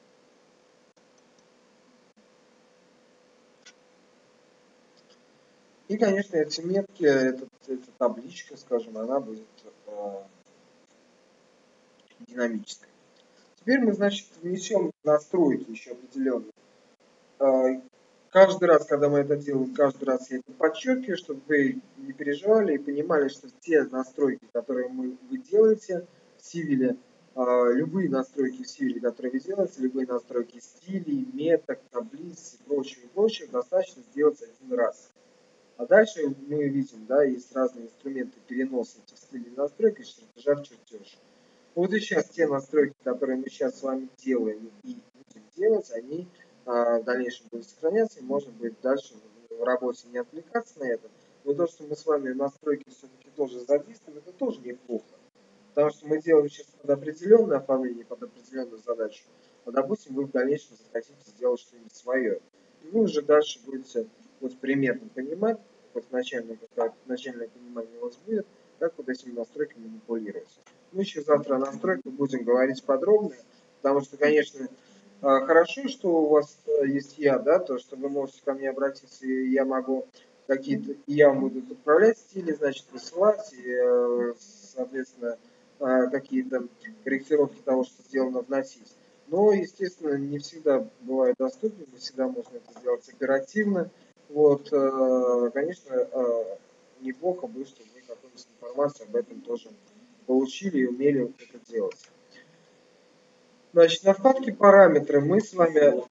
И, конечно, эти метки, эта, эта табличка, скажем, она будет э, динамической. Теперь мы, значит, внесем настройки еще определенные. Каждый раз, когда мы это делаем, каждый раз я это подчеркиваю, чтобы вы не переживали и понимали, что те настройки, которые мы, вы делаете в Civil, любые настройки в Civil, которые вы делаете, любые настройки стилей, меток, таблиц и прочего, и прочего, достаточно сделать один раз. А дальше мы видим, да, есть разные инструменты переноса этих стилей настроек из чертежа в чертеж. Вот и сейчас те настройки, которые мы сейчас с вами делаем и будем делать, они а, в дальнейшем будут сохраняться, и можно будет дальше в работе не отвлекаться на это. Но то, что мы с вами настройки все-таки тоже задействуем, это тоже неплохо. Потому что мы делаем сейчас под определенное оформление, под определенную задачу. А допустим, вы в дальнейшем захотите сделать что-нибудь свое. И вы уже дальше будете вот примерно понимать, вот начальное, начальное понимание у вас будет, как вот этими настройками манипулировать. Мы еще завтра о настройках будем говорить подробно, потому что, конечно, хорошо, что у вас есть я, да, то, что вы можете ко мне обратиться, и я могу какие-то, и я вам буду отправлять стили, значит, высылать, и, соответственно, какие-то корректировки того, что сделано, вносить. Но, естественно, не всегда бывает доступно, не всегда можно это сделать оперативно. Вот, конечно, неплохо бы, чтобы вы какую-нибудь информацию об этом тоже получили и умели это делать. Значит, на вкладке параметры мы с вами...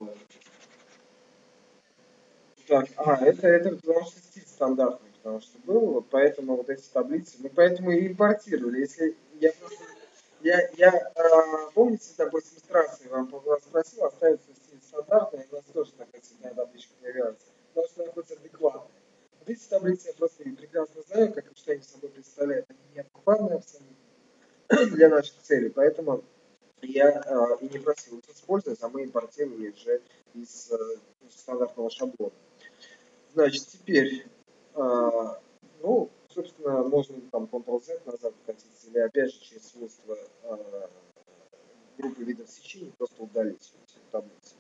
Так, а, это, это потому что стиль стандартный, потому что был, вот поэтому вот эти таблицы, мы поэтому и импортировали. Если я просто... Я, я а, помните, допустим, с трассой вам спросил, оставится стиль стандартный, у нас тоже такая цветная табличка появляется, потому что она хоть адекватная. Вот эти таблицы я просто прекрасно знаю, как что они собой представляют, они неадекватные абсолютно для наших целей, поэтому я а, и не просил их использовать, а мы импортировали уже из а, стандартного шаблона. Значит, теперь, а, ну, собственно, можно там контрол-Z назад вкатиться, или опять же через свойства а, группы видов сечений просто удалить эти таблицы.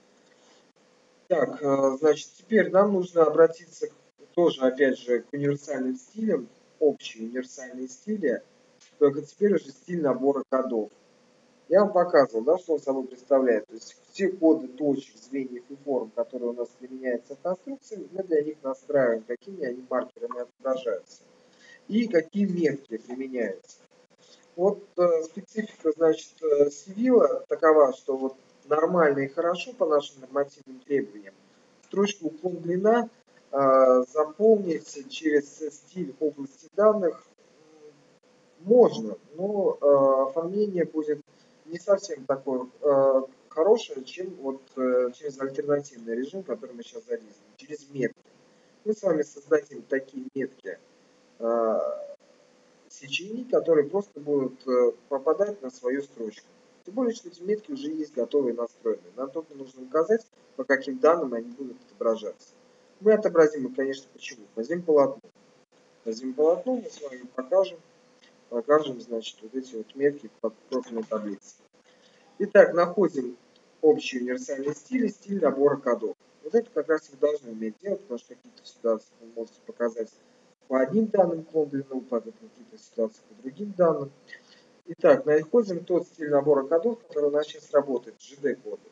Так, а, значит, теперь нам нужно обратиться тоже, опять же, к универсальным стилям, общие универсальные стили, только теперь уже стиль набора кодов. Я вам показывал, да, что он собой представляет. То есть все коды точек, звеньев и форм, которые у нас применяются в конструкции, мы для них настраиваем, какими они маркерами отображаются и какие метки применяются. Вот э, специфика, значит, Civil такова, что вот нормально и хорошо по нашим нормативным требованиям строчку уклон длина э, заполнить через стиль области данных можно, но э, оформление будет не совсем такое э, хорошее, чем вот э, через альтернативный режим, который мы сейчас задействуем, через метки. Мы с вами создадим такие метки э, сечений, которые просто будут э, попадать на свою строчку. Тем более, что эти метки уже есть готовые, настроенные. Нам только нужно указать, по каким данным они будут отображаться. Мы отобразим их, конечно, почему? Возьмем полотно. Возьмем полотно, мы с вами покажем покажем, значит, вот эти вот метки под профильной таблицы. Итак, находим общий универсальный стиль и стиль набора кодов. Вот это как раз вы должны уметь делать, потому что какие-то ситуации вы можете показать по одним данным клон длину, по какие-то ситуации по другим данным. Итак, находим тот стиль набора кодов, который у нас сейчас работает, джи ди-коды.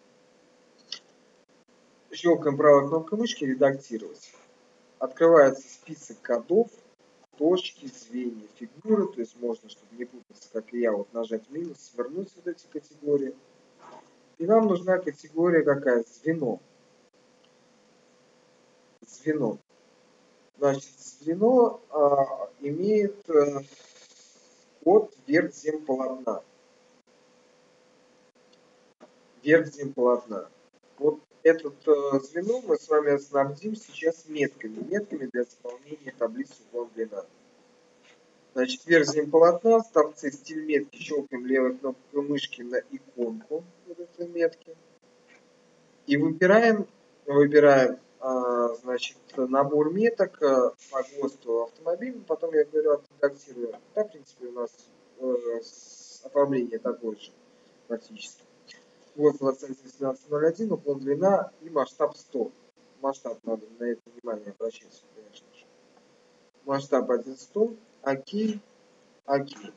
Щелкаем правой кнопкой мышки «Редактировать». Открывается список кодов, точки, звенья, фигуры, то есть можно, чтобы не путаться, как и я, вот нажать минус, свернуть вот эти категории. И нам нужна категория какая? Звено. Звено. Значит, звено а, имеет а, код вверх земполотна. Вверх земполотна. Вот этот а, звено мы с вами снабдим сейчас метками. Метками для заполнения таблицы уклон длина. Значит, верхним полотна, в торце стиль метки, щелкаем левой кнопкой мышки на иконку вот этой метки. И выбираем, выбираем а, значит, набор меток по ГОСТу автомобиля. Потом я говорю, отредактирую. Да, в принципе, у нас э, оформление такое же практически. ГОСТ двадцать восемнадцать ноль один, уклон длина и масштаб сто. Масштаб надо на это внимание обращать, конечно же. Масштаб один сто. Окей. Окей.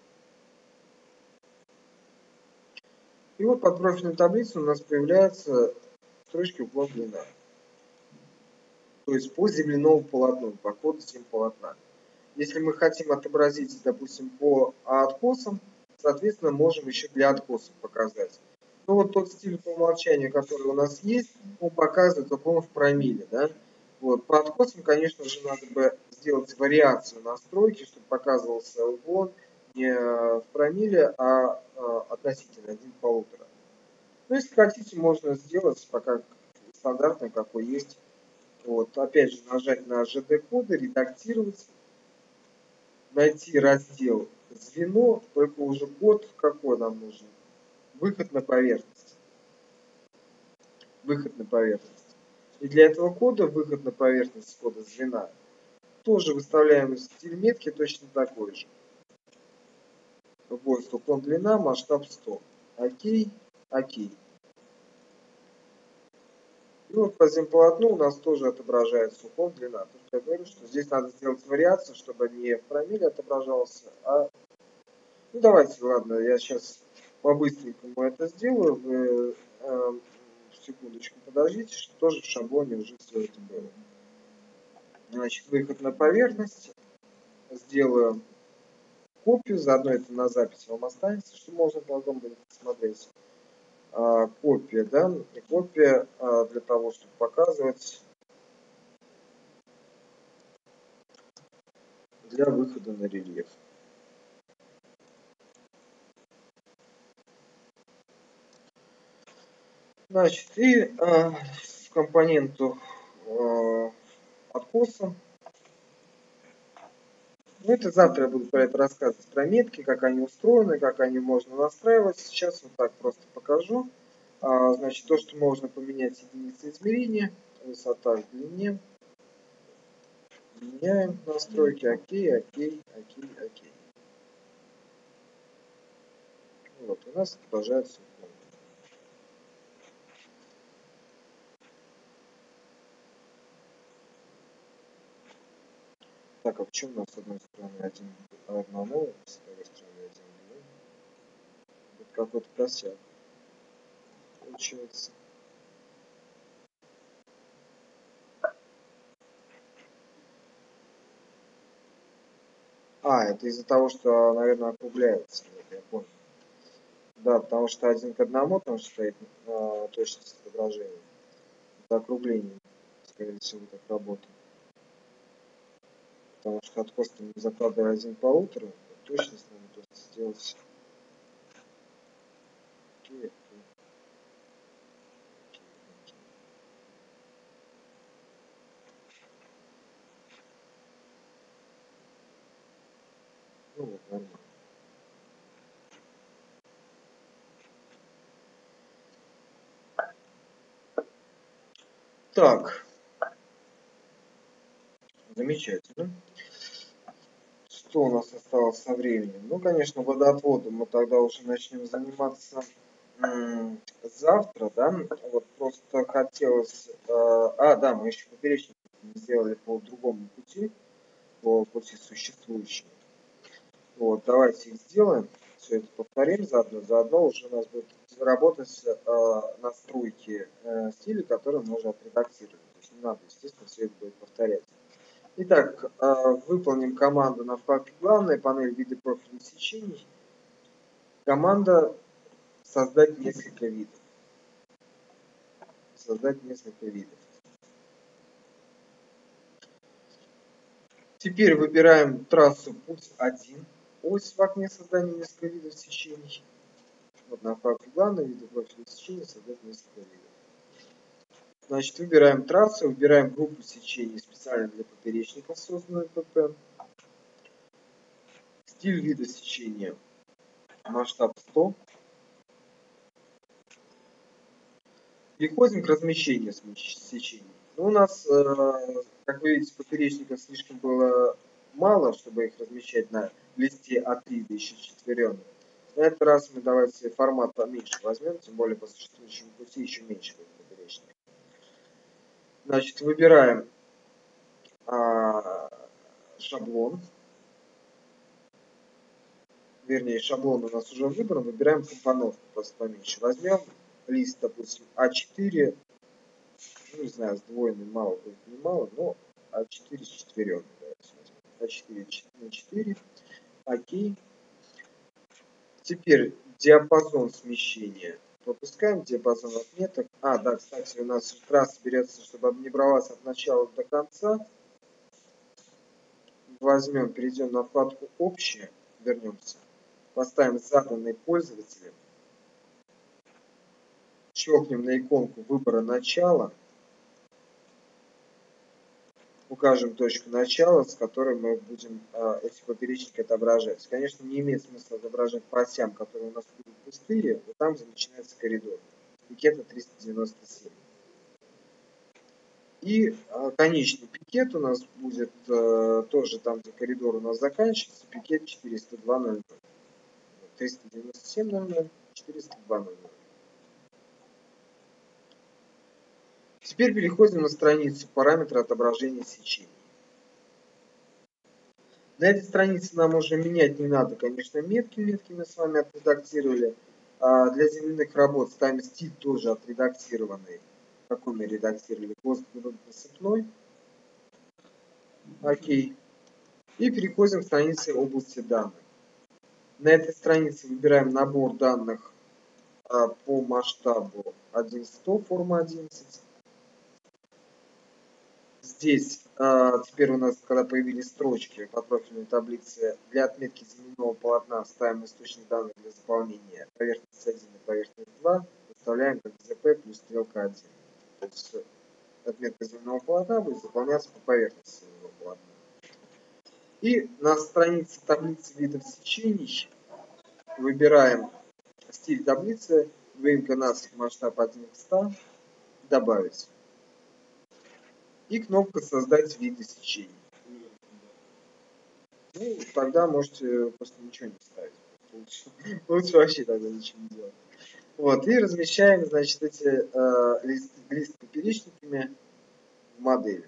И вот под профильной таблицей у нас появляются строчки уклон длина. То есть по земляному полотну, по коду земполотна. Если мы хотим отобразить, допустим, по откосам, соответственно, можем еще для откосов показать. Ну вот тот стиль по умолчанию, который у нас есть, он показывает уклон в промилле. Да? Вот. По откосам, конечно же, надо бы сделать вариацию настройки, чтобы показывался уклон не в промилле, а относительно один к полутора. Ну, если хотите, можно сделать пока стандартный, какой есть. Вот, опять же, нажать на жэ дэ-коды, редактировать, найти раздел звено, только уже код какой нам нужен. Выход на поверхность. Выход на поверхность. И для этого кода, выход на поверхность кода звена, тоже выставляем стиль метки точно такой же. Вот, уклон длина, масштаб сто. Окей, окей. И вот по земполотну у нас тоже отображается уклон длина. Только я говорю, что здесь надо сделать вариацию, чтобы не в промилле отображался, а... Ну давайте, ладно, я сейчас по-быстренькому это сделаю. Вы э, секундочку подождите, что тоже в шаблоне уже все это было. Значит, выход на поверхность. Сделаю копию, заодно это на запись вам останется, что можно потом будет посмотреть. А, копия, да, и копия а, для того, чтобы показывать для выхода на рельеф. Значит, и а, с компоненту а, откоса. Ну, это завтра я буду про это рассказывать, про метки, как они устроены, как они можно настраивать. Сейчас вот так просто покажу. А, значит, то, что можно поменять единицы измерения, высота в длине. Меняем настройки, окей, окей, окей, окей. Вот, у нас отображается уклон. Так, а почему у нас с одной стороны один одному, с другой стороны один двум? Это какой-то косяк получается. А, это из-за того, что, наверное, округляется. Это я понял. Да, потому что один к одному там стоит а, точность отображения. Это округление, скорее всего, так работает. Потому что откос мы закладываем один к полутора, точность надо просто сделать. Окей, окей. Ну вот, нормально. Так. Замечательно. Что у нас осталось со временем? Ну, конечно, водоотводом мы тогда уже начнем заниматься завтра, да? Вот просто хотелось... А, да, мы еще поперечник сделали по другому пути, по пути существующему. Вот, давайте их сделаем. Все это повторим заодно. Заодно уже у нас будет работать э, настройки э, стиля, которые можно отредактировать. То есть не надо, естественно, все это будет повторять. Итак, выполним команду на вкладке «Главная», панель «Виды профильных сечений». Команда «Создать несколько видов». Создать несколько видов. Теперь выбираем трассу «Путь один». Ось в окне создания нескольких видов сечений. Вот на вкладке «Главная», «Виды профильных сечений», «Создать несколько видов». Значит, выбираем трассу, выбираем группу сечений специально для поперечников, созданную пэ пэ. Стиль вида сечения. Масштаб сто. Переходим к размещению сечений. Ну, у нас, как вы видите, поперечников слишком было мало, чтобы их размещать на листе а три, да еще четверенным. На этот раз мы давайте формат поменьше возьмем, тем более по существующему пути еще меньше будет поперечник. Значит, выбираем а, шаблон. Вернее, шаблон у нас уже выбран. Выбираем компоновку просто поменьше. Возьмем лист, допустим, а четыре. Ну, не знаю, сдвоенный мало будет, не мало, но а четыре с четверенным. а четыре на четыре. Окей. Теперь диапазон смещения. Пропускаем диапазон отметок. А, да, кстати, у нас трасса берется, чтобы не бралась от начала до конца. Возьмем, перейдем на вкладку «Общее». вернемся, поставим заданные пользователи, щелкнем на иконку выбора начала, укажем точку начала, с которой мы будем э, эти поперечники отображать. Конечно, не имеет смысла отображать по осям, которые у нас будут пустые, вот там, где начинается коридор. Пикета триста девяносто семь. И э, конечный пикет у нас будет э, тоже там, где коридор у нас заканчивается, пикет четыреста два ноль ноль. триста девяносто семь ноль ноль, четыреста два ноль ноль. Теперь переходим на страницу параметра отображения сечений. На этой странице нам уже менять не надо, конечно, метки. Метки мы с вами отредактировали. А для земляных работ ставим стиль тоже отредактированный. Какой мы редактировали? Пост насыпной. Окей. И переходим к странице области данных. На этой странице выбираем набор данных по масштабу один сто, форма одиннадцать. Здесь а, теперь у нас, когда появились строчки по профильной таблице, для отметки земляного полотна ставим источник данных для заполнения поверхность один и поверхность два, выставляем как зп плюс стрелка один. То есть отметка земляного полотна будет заполняться по поверхности земляного полотна. И на странице таблицы видов сечений выбираем стиль таблицы, выемка насыпь масштаб один к ста, добавить. И кнопка «Создать виды сечений». Ну, тогда можете просто ничего не ставить. Лучше, лучше вообще тогда ничего не делать. Вот, и размещаем, значит, эти э, лист, лист поперечниками в модели,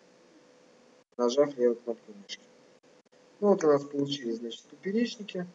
нажав левой кнопкой мышки. Ну, вот у нас получились, значит, поперечники.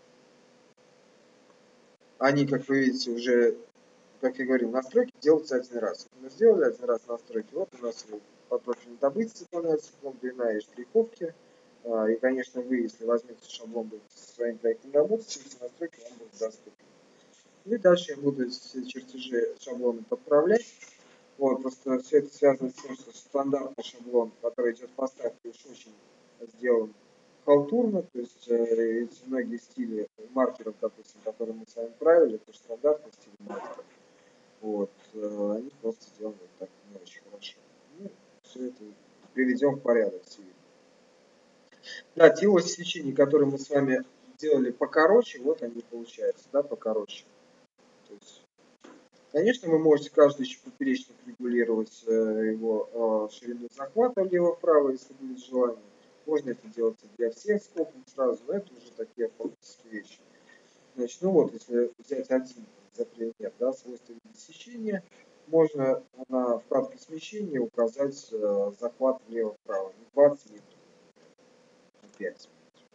Они, как вы видите, уже, как я говорил, настройки делаются один раз. Мы сделали один раз настройки. Вот у нас по профильной таблице заполняется уклон, длина и штриховки. И, конечно, вы, если возьмете шаблон, будете со своим проектом работать, все эти настройки вам будут доступны. И дальше я буду эти чертежи шаблона подправлять. Вот, просто все это связано с тем, что стандартный шаблон, который идет в поставке, уж очень сделан халтурно, то есть э, эти многие стили маркеров, допустим, которые мы с вами правили, это стандартный стиль маркеров. Вот, э, они просто сделаны вот так не очень хорошо. Ну, все это приведем в порядок сегодня. Да, те оси сечений, которые мы с вами делали покороче, вот они получаются, да, покороче. То есть, конечно, вы можете каждый еще поперечник регулировать э, его э, ширину захвата влево-вправо, если будет желание. Можно это делать для всех скопов сразу, но это уже такие фактические вещи. Значит, ну вот, если взять один за пример, да, свойства вида сечения, можно на вкладке смещения указать э, захват влево-вправо, не двадцать метров, а пять.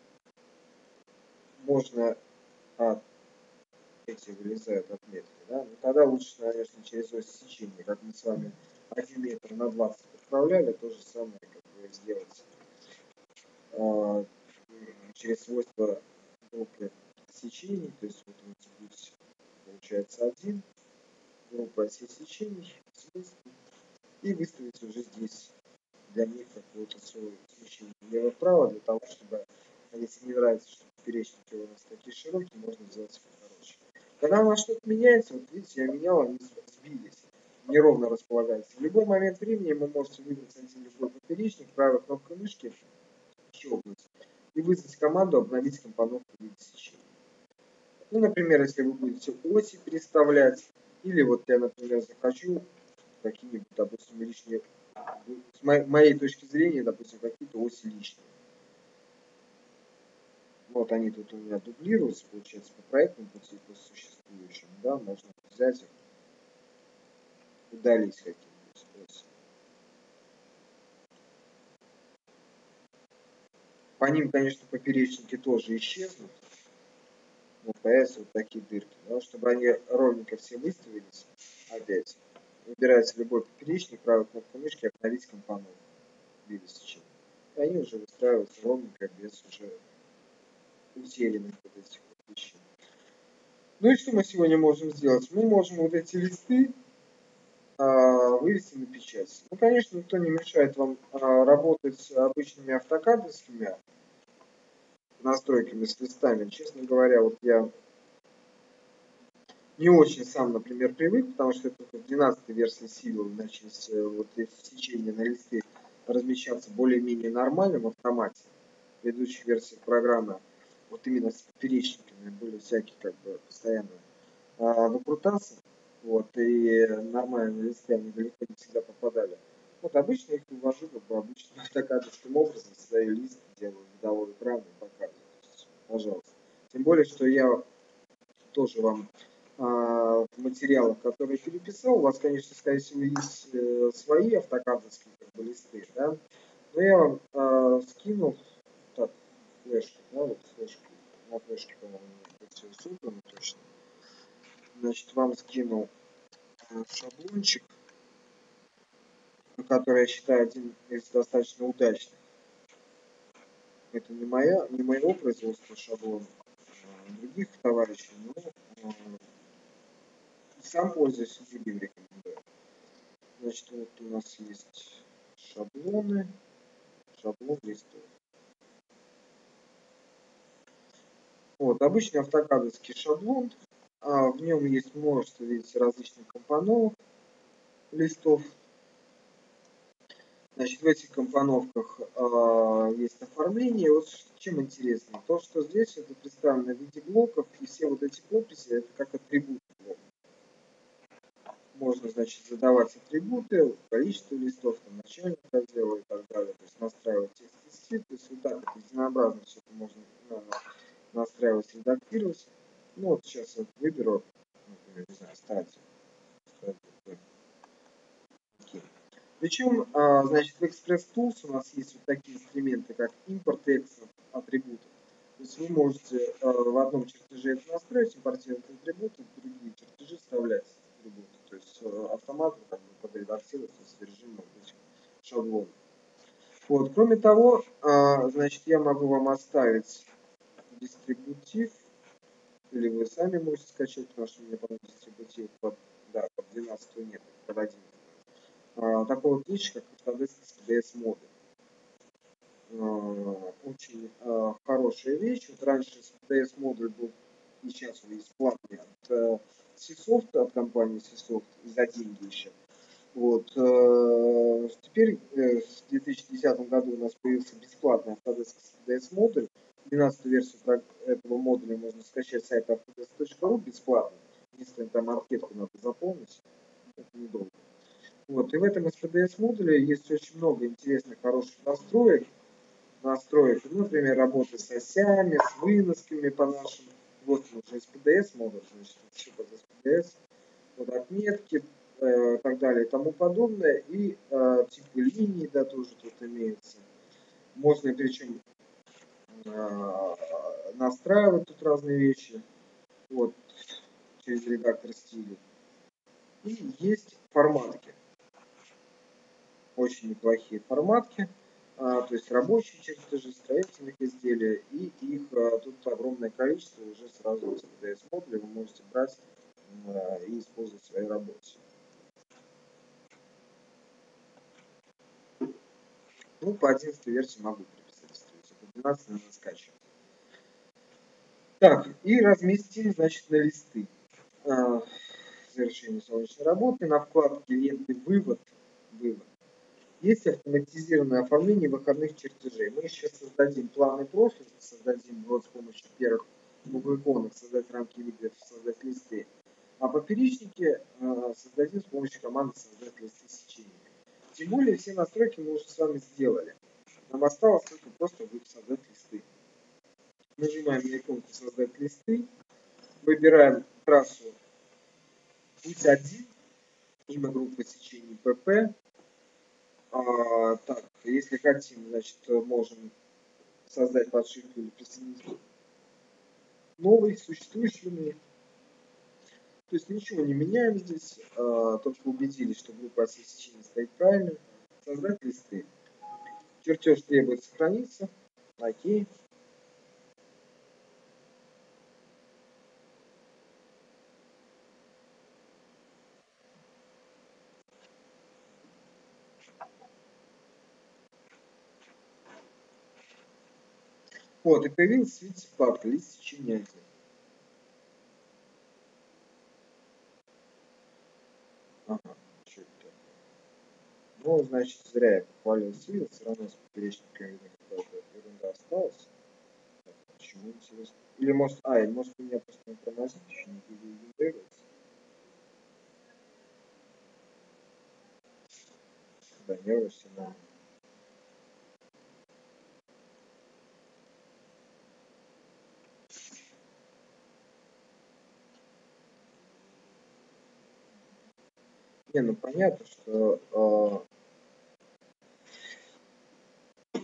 Можно от эти вылезают отметки, да? Но тогда лучше, конечно, через ось сечения, как мы с вами один метр на двадцать подправляли, то же самое, как вы сделаете а, через свойства группы сечений, то есть вот у нас будет, получается, один, группа оси сечений, свойства, и выставить уже здесь для них какое-то свое смещение влево-вправо, для того, чтобы, если не нравится, что поперечники у нас такие широкие, можно сделать их покороче. Когда у нас что-то меняется, вот видите, я менял, они сбились, неровно располагаются. В любой момент времени вы можете выбрать один любой поперечник, правой кнопкой мышки, щелкнуть, и вызвать команду «Обновить компоновку вида сечения». Ну, например, если вы будете оси переставлять, или вот я, например, захочу какие-нибудь, допустим, лишние, с моей точки зрения, допустим, какие-то оси лишние. Вот они тут у меня дублируются, получается, по проектному пути, по существующему, да, можно взять их, удалить какие-нибудь оси. По ним, конечно, поперечники тоже исчезнут, но появятся вот такие дырки, да, чтобы они ровненько все выставились, опять, выбирается любой поперечник, правой кнопкой мышки, обновить компоновку вида сечения. И они уже выстраиваются ровненько, без уже усиленных вот этих вот вещей. Ну и что мы сегодня можем сделать? Мы можем вот эти листы а, вывести на печать. Ну, конечно, никто не мешает вам а, работать с обычными автокадовскими настройками с листами. Честно говоря, вот я не очень сам, например, привык, потому что это в двенадцатой версии Civil начались вот эти сечения на листе размещаться более-менее нормально в автомате. В предыдущих версиях программы вот именно с поперечниками были всякие как бы постоянно а, выкрутасы. Вот, и нормально на листы они далеко не всегда попадали. Вот обычно их вывожу как бы обычным автокадровским образом, создаю лист, делаю видовой экран и показываю. Пожалуйста. Тем более, что я тоже вам а, в материалах, которые переписал, у вас, конечно, скорее всего, есть э, свои автокадровские как бы, листы, да? Но я вам а, скинул, так, флешку, да, вот флешку, на флешке, по-моему, все создано точно. Значит, вам скинул а, шаблончик, который я считаю один из достаточно удачных. Это не, моя, не моего производства шаблон, а других товарищей, но а, сам пользуюсь, другим рекомендую. Значит, вот у нас есть шаблоны, шаблон листов. Вот, обычный автокадовский шаблон. А в нем есть множество, видите, различных компоновок листов. Значит, в этих компоновках а, есть оформление. Вот чем интересно, то, что здесь это представлено в виде блоков, и все вот эти подписи, это как атрибуты блока. Можно, значит, задавать атрибуты, количество листов, там, начальник раздела и так далее. То есть настраивать текст и стиль. То есть вот так вот единообразно все это можно ну, настраивать, редактировать. Ну вот сейчас я выберу, например, не знаю, статью. Okay. Причем, а, значит, в Express Tools у нас есть вот такие инструменты, как импорт и экспорт атрибутов. То есть вы можете а, в одном чертеже это настроить, импортировать атрибуты, в другие чертежи вставлять атрибуты. То есть автоматом как бы подредактировать содержимое этих шаблонов. Вот. Кроме того, а, значит, я могу вам оставить дистрибутив, или вы сами можете скачать, потому что у меня, по-моему, дистрибутив под, да, под двенадцать нет, под одиннадцать. А, такой вот вещь, как Autodesk эс пи ди эс модуль. А, очень а, хорошая вещь. Вот раньше эс пи ди эс модуль был, и сейчас он есть платный от а, Seasoft, от компании Seasoft, за деньги еще. Вот. А, теперь э, в две тысячи десятом году у нас появился бесплатный Autodesk эс пи ди эс модуль. двенадцатую версию этого модуля можно скачать с сайта autodesk точка ру бесплатно. Единственное, там анкетку надо заполнить. Это недолго. Вот. И в этом эс пи ди эс модуле есть очень много интересных, хороших настроек. Настроек, ну, например, работы с осями, с выносками по нашим. Вот уже эс пи ди эс модуль, значит, все под эс пи ди эс. Вот отметки, э, так далее и тому подобное. И э, типы линий, да, тоже тут имеются. Можно причем э, настраивать тут разные вещи. Вот, через редактор стилей. И есть форматки. Очень неплохие форматки. А, то есть рабочие чертежи, строительных изделий. И их а, тут огромное количество уже сразу в эс пи ди эс модуле вы можете брать а, и использовать в своей работе. Ну, по одиннадцатой версии могу приписать. По двенадцатой надо скачивать. Так, и разместим, значит, на листы. А, завершение солнечной работы. На вкладке ленты «Вывод». Вывод. Есть автоматизированное оформление выходных чертежей. Мы сейчас создадим плавный профиль, создадим вот с помощью первых букв-иконок, создать рамки видов, создать листы. А поперечники э, создадим с помощью команды создать листы сечения. Тем более все настройки мы уже с вами сделали. Нам осталось только просто создать листы. Нажимаем на иконку создать листы, выбираем трассу путь один, имя группы сечений пэ пэ. А, так, если хотим, значит, можем создать подшивку или присоединить новый, существующий мне. То есть ничего не меняем здесь, а, только убедились, что группа сечения стоит правильно. Создать листы. Чертеж требует сохраниться. Окей. Вот, и появился вид папки, лист сечения один. Ага, что это такое? Ну, значит, зря я похвалил силу, все равно с поперечниками видно какая-то ерунда осталась. Так, почему интересно? Или может, а, или может у меня просто не тормозит, еще не генерируется. Да, нервишься, да. Не, ну понятно, что э,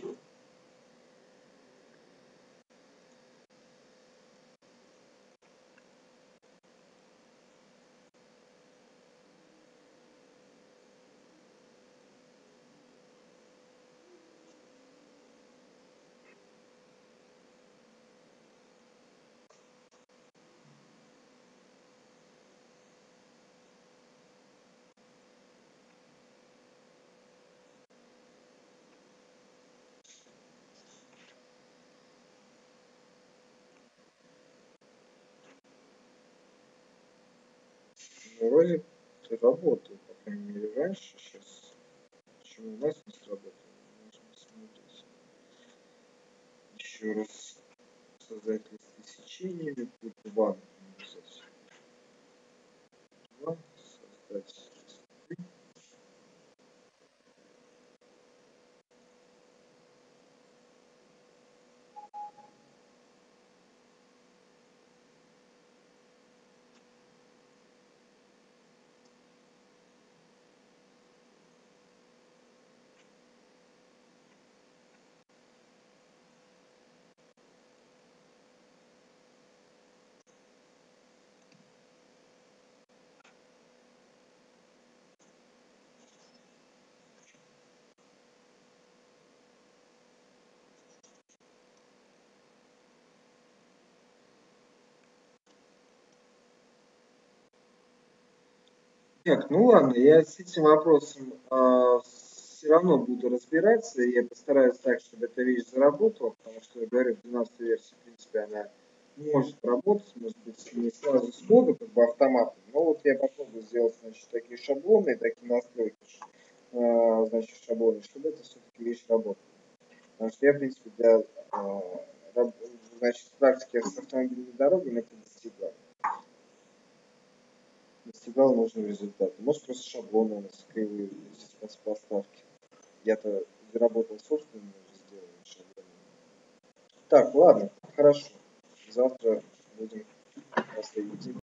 ну, вроде работает, по крайней мере, раньше. Сейчас почему у нас не сработало? Можно посмотреть. Еще раз создать листы сечениями, путь два написать. два, создать листы. Так, ну ладно, я с этим вопросом э, все равно буду разбираться. Я постараюсь так, чтобы эта вещь заработала, потому что, я говорю, в двенадцатой версии, в принципе, она может работать, может быть, не сразу сходу, как бы автоматом. Но вот я попробую сделать, значит, такие шаблоны, такие настройки, э, значит, шаблоны, чтобы это все-таки вещь работала. Потому что я, в принципе, для э, значит, практики с автомобильными дорогами это достигал. Достигал нужного результата. Может, просто шаблоны у нас кривые здесь поставки. Я-то заработал собственные уже сделанные шаблоны. Так, ладно, хорошо. Завтра будем последний день.